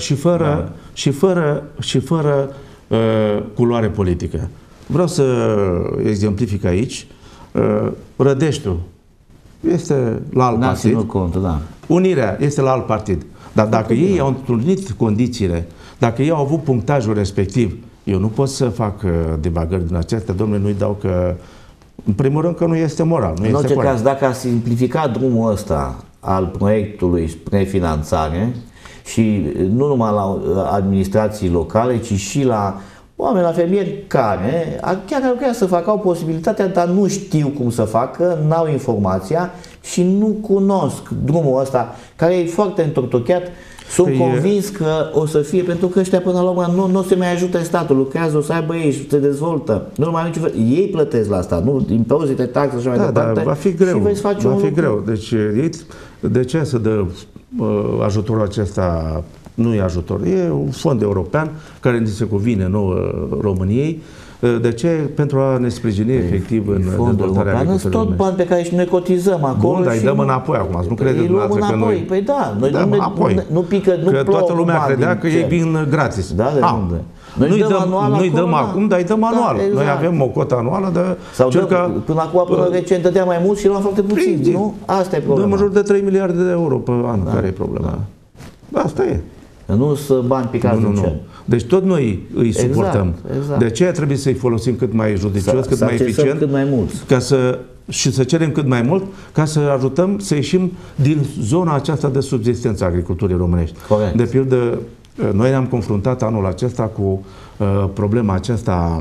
Și fără culoare politică. Vreau să exemplific aici. Rădeștiul este la alt partid. Unirea este la alt partid. Dar dacă ei au întrunit condițiile, dacă ei au avut punctajul respectiv, eu nu pot să fac divagări din acestea, domnule, nu-i dau că... În primul rând că nu este moral. Nu în orice caz, dacă a simplificat drumul ăsta al proiectului spre finanțare și nu numai la administrații locale, ci și la oameni, la fermieri care chiar ar vrea să facă, au posibilitatea, dar nu știu cum să facă, n-au informația și nu cunosc drumul ăsta, care e foarte întortocheat. Sunt convins că o să fie, pentru că ăștia până la urmă nu se mai ajută statul, lucrează, o să aibă ei și se dezvoltă. Nu mai niciun fel. Ei plătesc la asta, nu impozite, taxe și mai departe. Da, va fi greu. Și veți face greu. Deci ei, de ce să dă ajutorul acesta? Nu e ajutor. E un fond european care ni se cuvine nouă României. De ce? Pentru a ne sprijini efectiv în dezvoltarea agriculturii. Sunt tot bani pe care și noi cotizăm acolo. Bun, dar îi dăm înapoi acum. Nu credeți dumneavoastră că noi... Păi da, noi dăm înapoi. Nu pică, nu că toată lumea credea că ei vin gratis. Da, de unde? Nu-i dăm acum, dar îi dăm anual. Da, exact. Noi avem o cotă anuală de... Sau până acum, până recent, dădea mai mult și luam foarte puțin, nu? Asta e problema. Dăm în jur de 3 miliarde de euro pe an. Care e problema? Asta e. Nu sunt bani picați în cer. Deci tot noi îi suportăm. De aceea trebuie să-i folosim cât mai judicios, cât mai eficient, cât mai mult. Și să cerem cât mai mult ca să ajutăm să ieșim din zona aceasta de subzistență a agriculturii românești. Corect. De pildă, noi ne-am confruntat anul acesta cu problema aceasta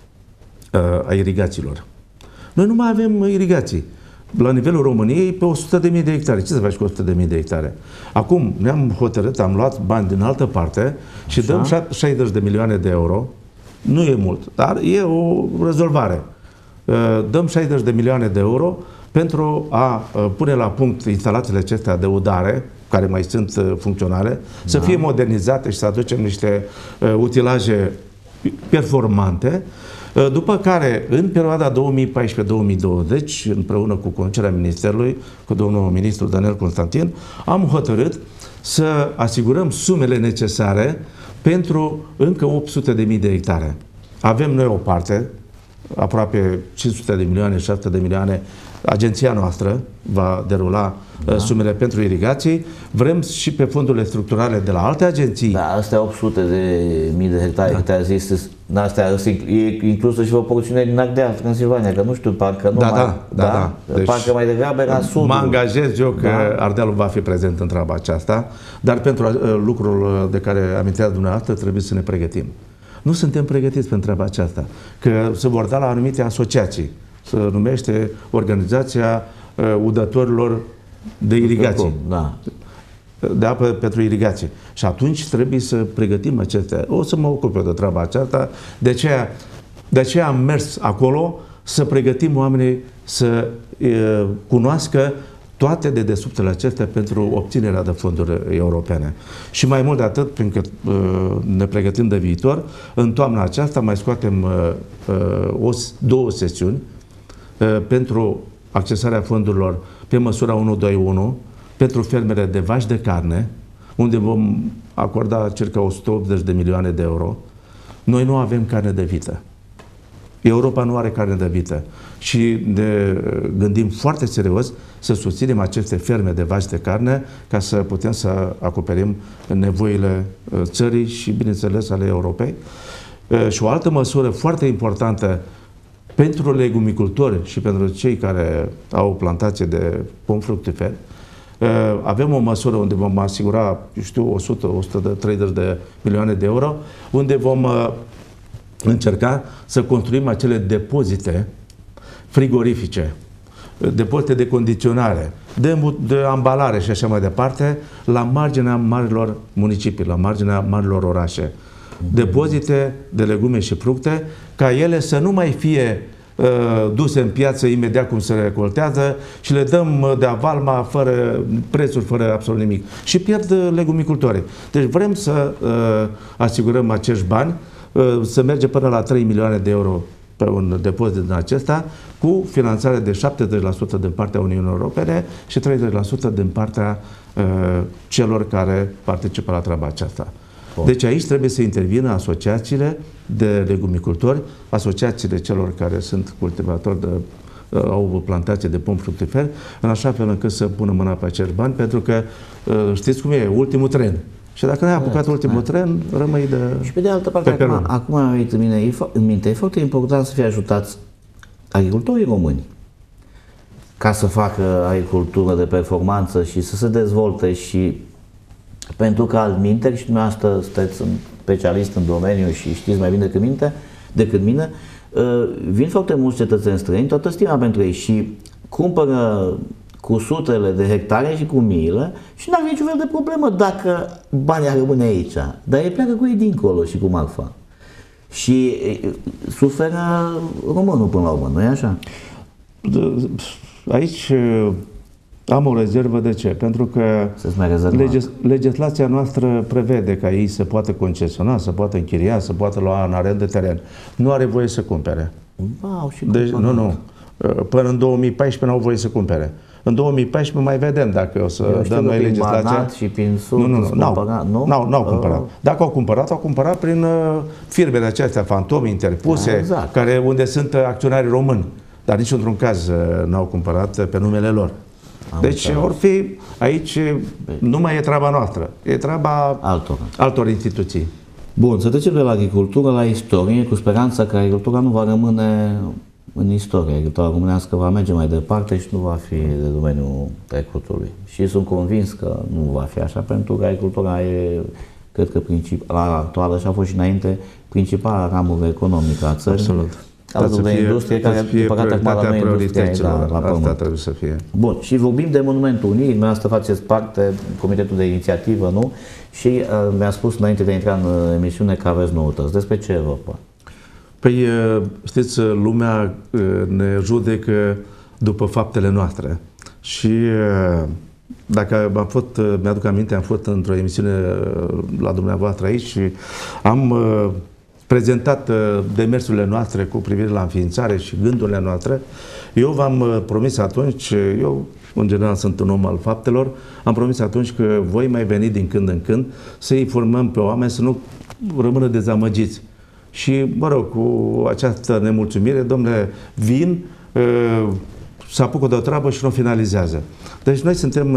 a irigațiilor. Noi nu mai avem irigații. La nivelul României, pe 100.000 de hectare. Ce să faci cu 100.000 de hectare? Acum ne-am hotărât, am luat bani din altă parte și dăm 60 de milioane de euro. Nu e mult, dar e o rezolvare. Dăm 60 de milioane de euro pentru a pune la punct instalațiile acestea de udare, care mai sunt funcționale, să fie modernizate și să aducem niște utilaje performante. După care, în perioada 2014-2020, împreună cu conducerea Ministerului, cu domnul ministru Daniel Constantin, am hotărât să asigurăm sumele necesare pentru încă 800.000 de hectare. Avem noi o parte, aproape 500 de milioane, 700 de milioane, agenția noastră va derula sumele pentru irigații. Vrem și pe fondurile structurale de la alte agenții. Da, astea 800.000 de hectare, câte zis, astea e inclusă și o porțiune din Ardeal, Transilvania, că nu știu, parcă nu da. Deci, parcă mai degrabă era sudul. Mă angajez eu că Ardealul va fi prezent în treaba aceasta, dar pentru lucrul de care amintea dumneavoastră trebuie să ne pregătim. Nu suntem pregătiți pentru treaba aceasta, că se vor da la anumite asociații. Se numește Organizația Udătorilor de Irigații. De apă pentru irigație. Și atunci trebuie să pregătim acestea. O să mă ocup eu de treaba aceasta. De aceea De aceea am mers acolo să pregătim oamenii să cunoască toate dedesubtele acestea pentru obținerea de fonduri europene. Și mai mult de atât, pentru că ne pregătim de viitor, în toamna aceasta mai scoatem două sesiuni pentru accesarea fondurilor pe măsura 121 pentru fermele de vaci de carne, unde vom acorda circa 180 de milioane de euro. Noi nu avem carne de vită. Europa nu are carne de vită și ne gândim foarte serios să susținem aceste ferme de vaci de carne ca să putem să acoperim nevoile țării și, bineînțeles, ale Europei. Și o altă măsură foarte importantă pentru legumicultori și pentru cei care au o plantație de pom fructiferi, avem o măsură unde vom asigura, 100-130 de milioane de euro, unde vom încerca să construim acele depozite frigorifice, depozite de condiționare, de ambalare și așa mai departe, la marginea marilor municipii, la marginea marilor orașe. Depozite de legume și fructe, ca ele să nu mai fie duse în piață imediat cum se recoltează și le dăm de avalma fără prețuri, fără absolut nimic. Și pierd legumicultorii. Deci vrem să asigurăm acești bani, să merge până la 3 milioane de euro pe un depozit din acesta, cu finanțare de 70% din partea Uniunii Europene și 30% din partea celor care participă la treaba aceasta. Deci aici trebuie să intervină asociațiile de legumicultori, asociațiile celor care sunt cultivatori au plantație de pom fructiferi, în așa fel încât să pună mâna pe acești bani, pentru că știți cum e, ultimul tren. Și dacă n-ai apucat ultimul tren, rămâi de... Și pe de altă parte, acum am venit în minte, e foarte important să fie ajutați agricultorii români ca să facă agricultură de performanță și să se dezvolte, și pentru că altminteri, și dumneavoastră sunteți un specialist în domeniu și știți mai bine decât mine, vin foarte mulți cetățeni străini, toată stima pentru ei, și cumpără cu sutele de hectare și cu miile și nu are niciun fel de problemă dacă banii ar rămâne aici. Dar ei pleacă cu ei dincolo și cu marfa. Și suferă românul până la urmă, nu e așa? Aici am o rezervă. De ce? Pentru că legislația noastră prevede ca ei să poată concesiona, să poată închiria, să poată lua în arendă teren. Nu are voie să cumpere. Wow, și deci, nu. Până în 2014 n-au voie să cumpere. În 2014 mai vedem dacă o să dăm noi legislația. Și prin sud, n-au cumpărat. Dacă au cumpărat prin firmele acestea fantome interpuse, care, unde sunt acționari români. Dar nici într-un caz n-au cumpărat pe numele lor. Deci, ori fi, aici nu mai e treaba noastră, e treaba altor instituții. Bun, să trecem de la agricultură la istorie, cu speranța că agricultura nu va rămâne în istorie. Agricultura românească va merge mai departe și nu va fi de domeniul trecutului. Și sunt convins că nu va fi așa, pentru că agricultura e, cred că la actuală, și a fost și înainte, principala ramură economică a țării. Absolut. Alături de industrie, care, din păcate, acum la noi industria e la pământ. Asta trebuie să fie. Bun, și vorbim de Monumentul Unirii, dumneavoastră faceți parte, Comitetul de Inițiativă, nu? Și mi-a spus înainte de a intra în emisiune că aveți noutăți. Despre ce Europa? Păi, știți, lumea ne judecă după faptele noastre. Și dacă mi-aduc aminte, am fost într-o emisiune la dumneavoastră aici și am prezentat demersurile noastre cu privire la înființare și gândurile noastre. Eu v-am promis atunci, eu în general sunt un om al faptelor, am promis atunci că voi mai veni din când în când să informăm pe oameni să nu rămână dezamăgiți. Și, mă rog, cu această nemulțumire, domnule, vin, se apucă de o treabă și nu o finalizează. Deci noi suntem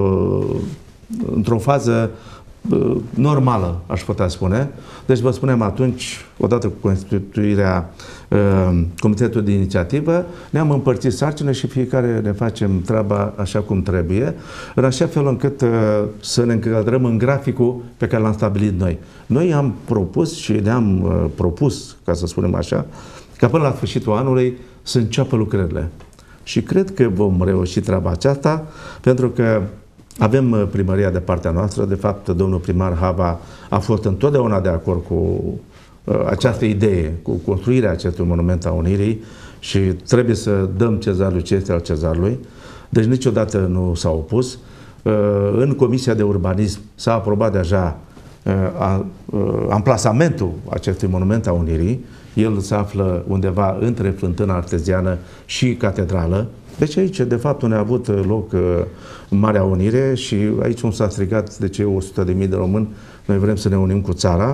într-o fază normală, aș putea spune. Deci vă spunem atunci, odată cu constituirea Comitetului de Inițiativă, ne-am împărțit sarcină și fiecare ne facem treaba așa cum trebuie, în așa fel încât să ne încadrăm în graficul pe care l-am stabilit noi. Noi am propus și ne-am propus, ca să spunem așa, ca până la sfârșitul anului să înceapă lucrările. Și cred că vom reuși treaba aceasta, pentru că avem primăria de partea noastră. De fapt, domnul primar Hava a fost întotdeauna de acord cu această idee cu construirea acestui monument a Unirii și trebuie să dăm cezarului ce este al cezarului. Deci niciodată nu s-a opus. În Comisia de Urbanism s-a aprobat deja amplasamentul acestui monument a Unirii. El se află undeva între Fântâna Arteziană și Catedrală. Deci aici, de fapt, unde a avut loc Marea Unire și aici unde s-a strigat de cei 100.000 de români, noi vrem să ne unim cu țara.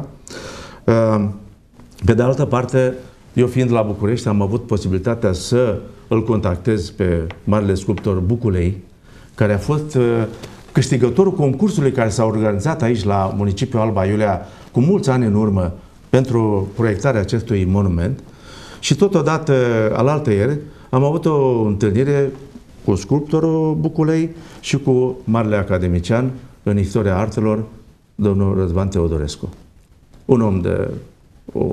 Pe de altă parte, eu fiind la București, am avut posibilitatea să îl contactez pe marele sculptor Buculei, care a fost câștigătorul concursului care s-a organizat aici la municipiul Alba Iulia cu mulți ani în urmă pentru proiectarea acestui monument. Și totodată, alaltăieri, am avut o întâlnire cu sculptorul Buculei și cu marele academician în istoria artelor, domnul Răzvan Teodorescu. Un om de o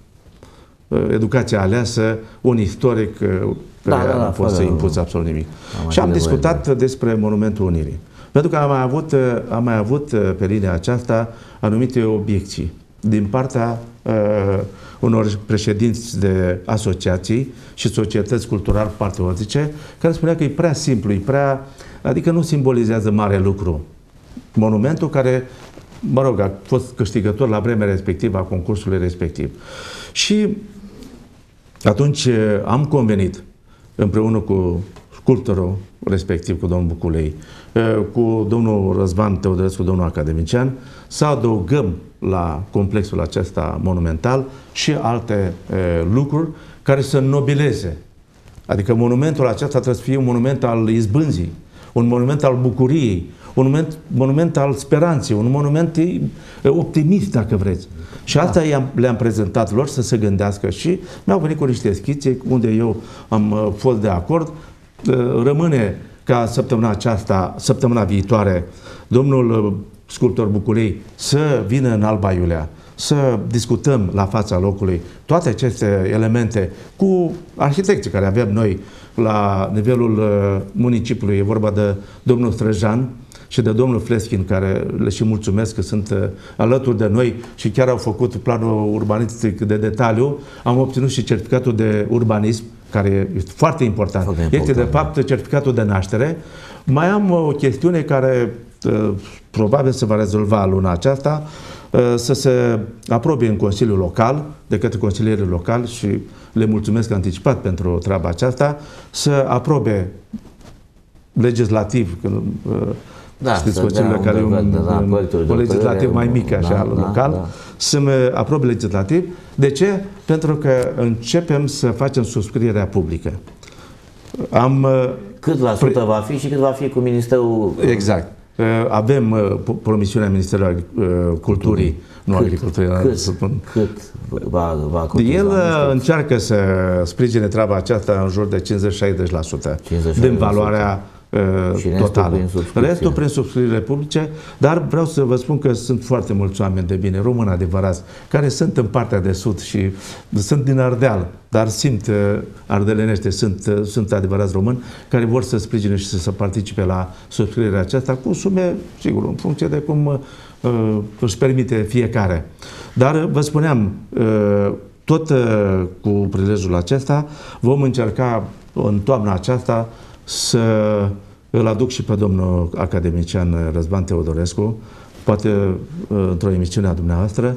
educație aleasă, un istoric care nu pot să impuți absolut nimic. Și am discutat despre Monumentul Unirii. Pentru că am mai avut pe linia aceasta anumite obiecții din partea unor președinți de asociații și societăți cultural-patriotice care spunea că e prea simplu, adică nu simbolizează mare lucru. Monumentul care, mă rog, a fost câștigător la vremea respectivă a concursului respectiv. Și atunci am convenit împreună cu sculptorul respectiv, cu domnul Buculei, cu domnul Răzvan Teodorescu, domnul academician, să adăugăm la complexul acesta monumental și alte lucruri care să nobileze. Adică monumentul acesta trebuie să fie un monument al izbânzii, un monument al bucuriei, un monument al speranței, un monument optimist, dacă vreți. Și asta le-am prezentat lor să se gândească și mi-au venit cu niște schițe unde eu am fost de acord. Rămâne ca săptămâna viitoare, domnul sculptor Buculei să vină în Alba Iulia, să discutăm la fața locului toate aceste elemente cu arhitecții care avem noi la nivelul municipiului. E vorba de domnul Străjan și de domnul Fleschin, care le și mulțumesc că sunt alături de noi și chiar au făcut planul urbanistic de detaliu. Am obținut și certificatul de urbanism, care este foarte important. Este, de fapt, certificatul de naștere. Mai am o chestiune care probabil se va rezolva luna aceasta, să se aprobe în Consiliul Local, de către consilierii locali, și le mulțumesc anticipat pentru treaba aceasta, să aprobe legislativ, știți Consiliul care e un legislativ mai mic, așa, local, să aprobe legislativ. De ce? Pentru că începem să facem subscrierea publică. Cât la sută va fi și cât va fi cu Ministerul... Exact. Avem promisiunea Ministerului Culturii, nu Agriculturii. Cât va contribuia? El încearcă să sprijine treaba aceasta în jur de 50-60% din valoarea totală. Restul prin subscrierile publice, dar vreau să vă spun că sunt foarte mulți oameni de bine, români adevărați, care sunt în partea de sud și sunt din Ardeal, dar simt ardelenește, sunt adevărați români care vor să sprijine și să participe la subscrierea aceasta cu sume, sigur, în funcție de cum își permite fiecare. Dar vă spuneam, tot cu prilejul acesta vom încerca în toamna aceasta să îl aduc și pe domnul academician Răzvan Teodorescu, poate într-o emisiune a dumneavoastră,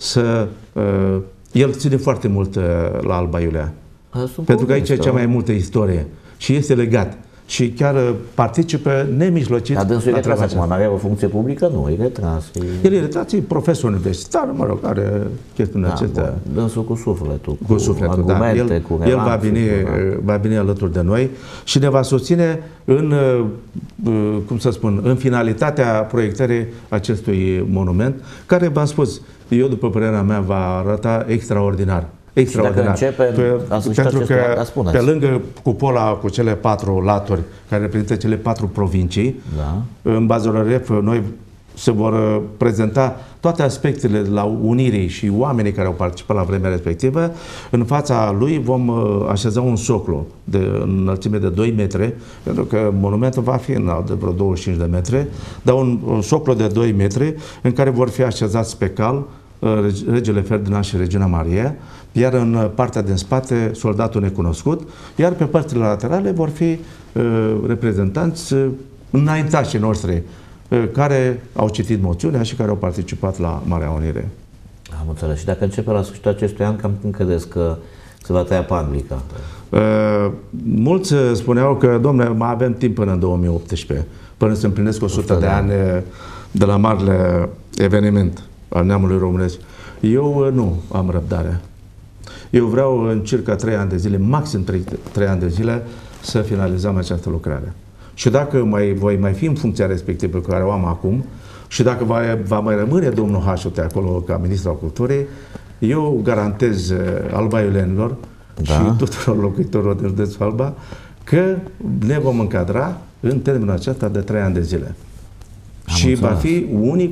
el ține foarte mult la Alba Iulia. Pentru că aici e cea mai multă istorie și este legat. Și chiar participă nemijlocit. Dar dânsul e retras acum, are o funcție publică? Nu, e retras. El e retras, e profesor universitar, mă rog, are chestiunile acestea. Dânsul cu sufletul, cu sufletul, argumente, da. El va veni alături de noi și ne va susține în, cum să spun, în finalitatea proiectării acestui monument, care, v-am spus, eu, după părerea mea, va arăta extraordinar. Extraordinar. Pentru că pe lângă cupola cu cele 4 laturi care reprezintă cele 4 provincii, în bazorelief noi se vor prezenta toate aspectele la Unirii și oamenii care au participat la vremea respectivă. În fața lui vom așeza un soclu de înălțime de 2 metri, pentru că monumentul va fi înalt de vreo 25 de metri, dar un soclu de 2 metri în care vor fi așezați pe cal regele Ferdinand și regina Maria, iar în partea din spate soldatul necunoscut, iar pe părțile laterale vor fi reprezentanți înaintașii noștri care au citit moțiunea și care au participat la Marea Unire. Am înțeles. Și dacă începe la sfârșitul acestui an, cam când credeți că se va tăia panglica? Mulți spuneau că, domnule, mai avem timp până în 2018, până se împlinesc 100 de ani de la marele eveniment al neamului românesc. Eu nu am răbdare. Eu vreau în circa 3 ani de zile, maxim 3 ani de zile, să finalizăm această lucrare. Și dacă voi mai fi în funcția respectivă pe care o am acum, și dacă va mai rămâne domnul Hașote acolo ca ministru al culturii, eu garantez albaiulenilor și tuturor locuitorilor din județul Alba că ne vom încadra în termenul acesta de 3 ani de zile. Și va fi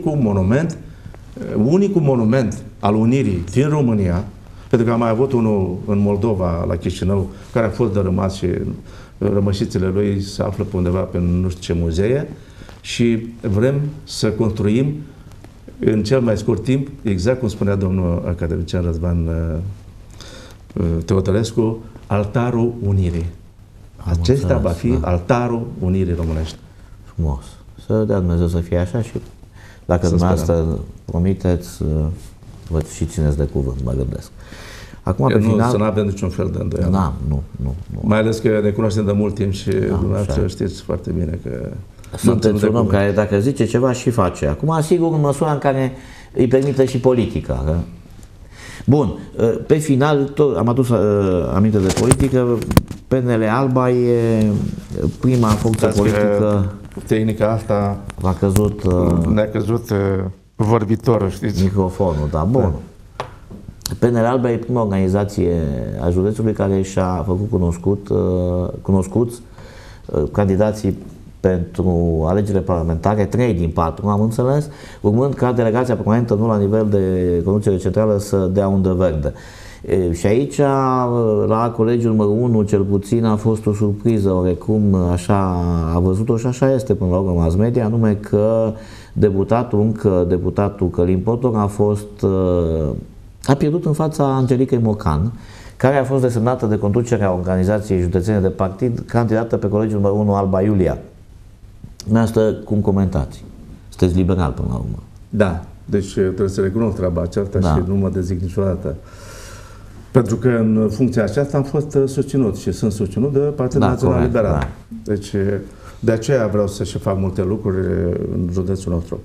unicul monument al unirii din România, pentru că am mai avut unul în Moldova, la Chișinău, care a fost dărâmat și rămășițele lui se află pe undeva pe nu știu ce muzee, și vrem să construim în cel mai scurt timp, exact cum spunea domnul academician Răzvan Teodorescu, altarul unirii. Acesta va fi altarul unirii românești. Frumos. Să dea Dumnezeu să fie așa și dacă dumneavoastră promiteți, vă și țineți de cuvânt, mă gândesc. Acum, pe final, să nu avem niciun fel de îndoială. Nu. Mai ales că ne cunoaștem de mult timp și dumneavoastră știți foarte bine că sunteți un om care, dacă zice ceva, și face. Acum, sigur, în măsura în care îi permite și politica. Că? Bun, pe final, am adus aminte de politică, PNL Alba e prima funcție politică. Tehnica asta a căzut, ne-a căzut vorbitorul, știți? Microfonul, da, bun. PNL Alba e prima organizație a județului care și-a făcut cunoscuți candidații pentru alegerile parlamentare, 3 din 4, am înțeles, urmând ca delegația permanentă, nu la nivel de conducere centrală, să dea undă verde. Și aici, la colegiul numărul 1, cel puțin, a fost o surpriză, oarecum așa a văzut-o și așa este până la urmă mass media, anume că deputatul Călin Potor a pierdut în fața Angelicăi Mocan, care a fost desemnată de conducerea organizației județene de partid, candidată pe colegiul numărul 1 Alba Iulia. Dumneavoastră, cum comentați? Sunteți liberal până la urmă. Da, deci trebuie să recunosc treaba aceasta și nu mă dezic niciodată. Pentru că în funcția aceasta am fost susținut și sunt susținut de Partidul Național Liberal. Da. Deci de aceea vreau să și fac multe lucruri în județul nostru.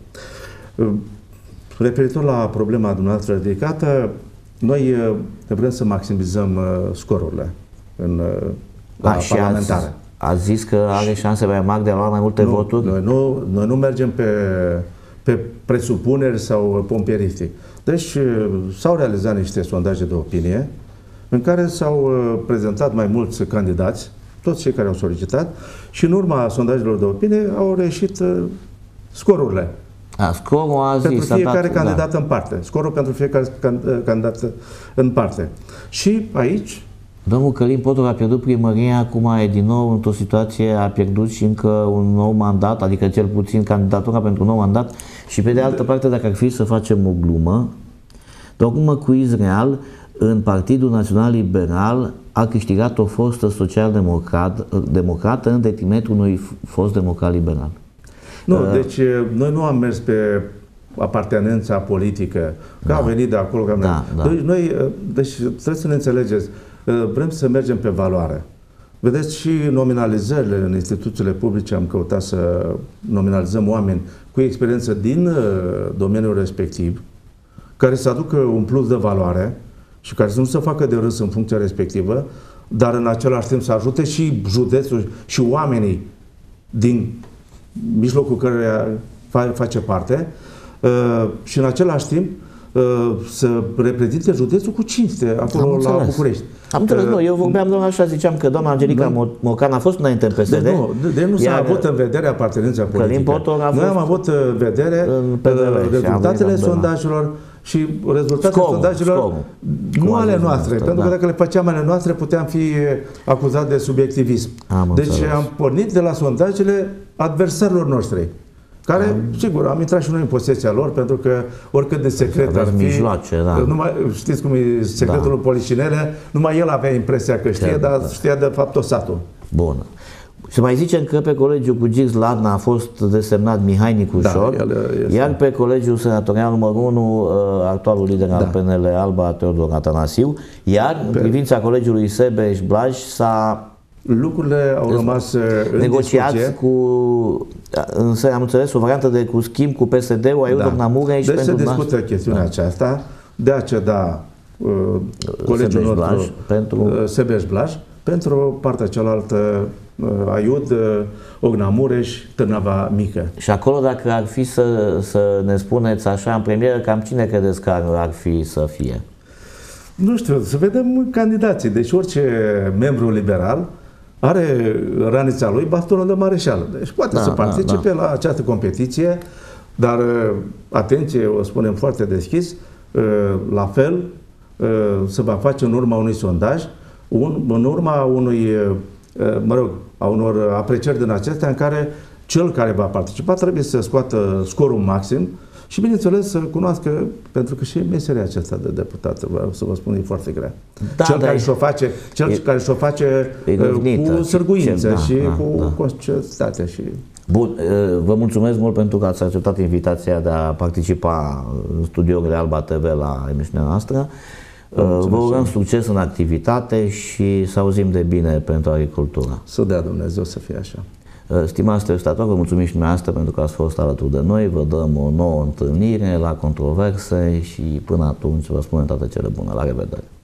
Referitor la problema dumneavoastră ridicată, noi vrem să maximizăm scorurile în parlamentare. Ați zis că are șanse mai mari de a lua mai multe voturi? Noi nu mergem pe presupuneri sau pompieristic. Deci s-au realizat niște sondaje de opinie în care s-au prezentat mai mulți candidați, toți cei care au solicitat, și în urma sondajelor de opinie au reieșit scorurile. Scorul a zis, pentru fiecare candidat în parte. Scorul pentru fiecare candidat în parte. Și aici... Domnul Călin Potor a pierdut primăria, acum e din nou într-o situație, a pierdut și încă un nou mandat, adică cel puțin candidatura pentru un nou mandat, și pe de altă parte, dacă ar fi să facem o glumă, tocmai cu Israel, în Partidul Național Liberal a câștigat o fostă social-democrată în detrimentul unui fost democrat liberal. Nu, deci noi nu am mers pe apartenența politică, că a venit de acolo, că deci trebuie să ne înțelegeți, vrem să mergem pe valoare. Vedeți, și nominalizările în instituțiile publice, am căutat să nominalizăm oameni cu experiență din domeniul respectiv, care să aducă un plus de valoare și care să nu se facă de râs în funcția respectivă, dar în același timp să ajute și județul și oamenii din mijlocul căruia face parte și în același timp să reprezinte județul cu cinste acolo la București. Am înțeles, eu vorbeam doar așa, ziceam că doamna Angelica Mocan a fost înainte în PSD. Nu s-a avut în vedere apartenența politică. Noi am avut în vedere rezultatele sondajelor și rezultatele sondajelor nu ale noastre, pentru că dacă le făceam ale noastre puteam fi acuzați de subiectivism. Deci am pornit de la sondajele adversarilor noștri, care, sigur, am intrat și noi în posesia lor, pentru că oricât de secret ar fi, mijloace, da. numai, știți cum e secretul lui Polișinele, numai el avea impresia că știe, dar știa de fapt tot satul. Bun. Și mai zicem că pe colegiul cu Gix Ladna a fost desemnat Mihai Nicușor, iar pe colegiul senatorial numărul 1, actualul lider al PNL Alba, Teodor Atanasiu, iar în privința colegiului Sebeș-Blaj s-a lucrurile au rămas negociat cu, am înțeles, o variantă de cu schimb cu PSD-ul, Aiutor Namureș. Deci se discută chestiunea aceasta de a ceda colegiul nostru Sebeș-Blaj pentru partea cealaltă Aiud, Ogna Mureș, Târnava Mică. Și acolo, dacă ar fi să ne spuneți așa în premieră, cam cine credeți că ar fi să fie? Nu știu, să vedem candidații. Deci orice membru liberal are ranița lui bastonul de mareșal. Deci poate să participe la această competiție, dar atenție, o spunem foarte deschis, la fel se va face în urma unui sondaj, în urma unui, a unor aprecieri din acestea în care cel care va participa trebuie să scoată scorul maxim și, bineînțeles, să cunoască, pentru că și meseria aceasta de deputat, vreau să vă spun, e foarte grea. Cel care și-o face cu sârguință și cu consciențitate. Bun, vă mulțumesc mult pentru că ați acceptat invitația de a participa în studiourile Alba TV la emisiunea noastră. Vă urăm succes în activitate și să auzim de bine pentru agricultură. Să dea Dumnezeu să fie așa. Stimați telespectatori, vă mulțumim și dumneavoastră pentru că ați fost alături de noi. Vă dăm o nouă întâlnire la Controverse și până atunci vă spunem toate cele bune. La revedere!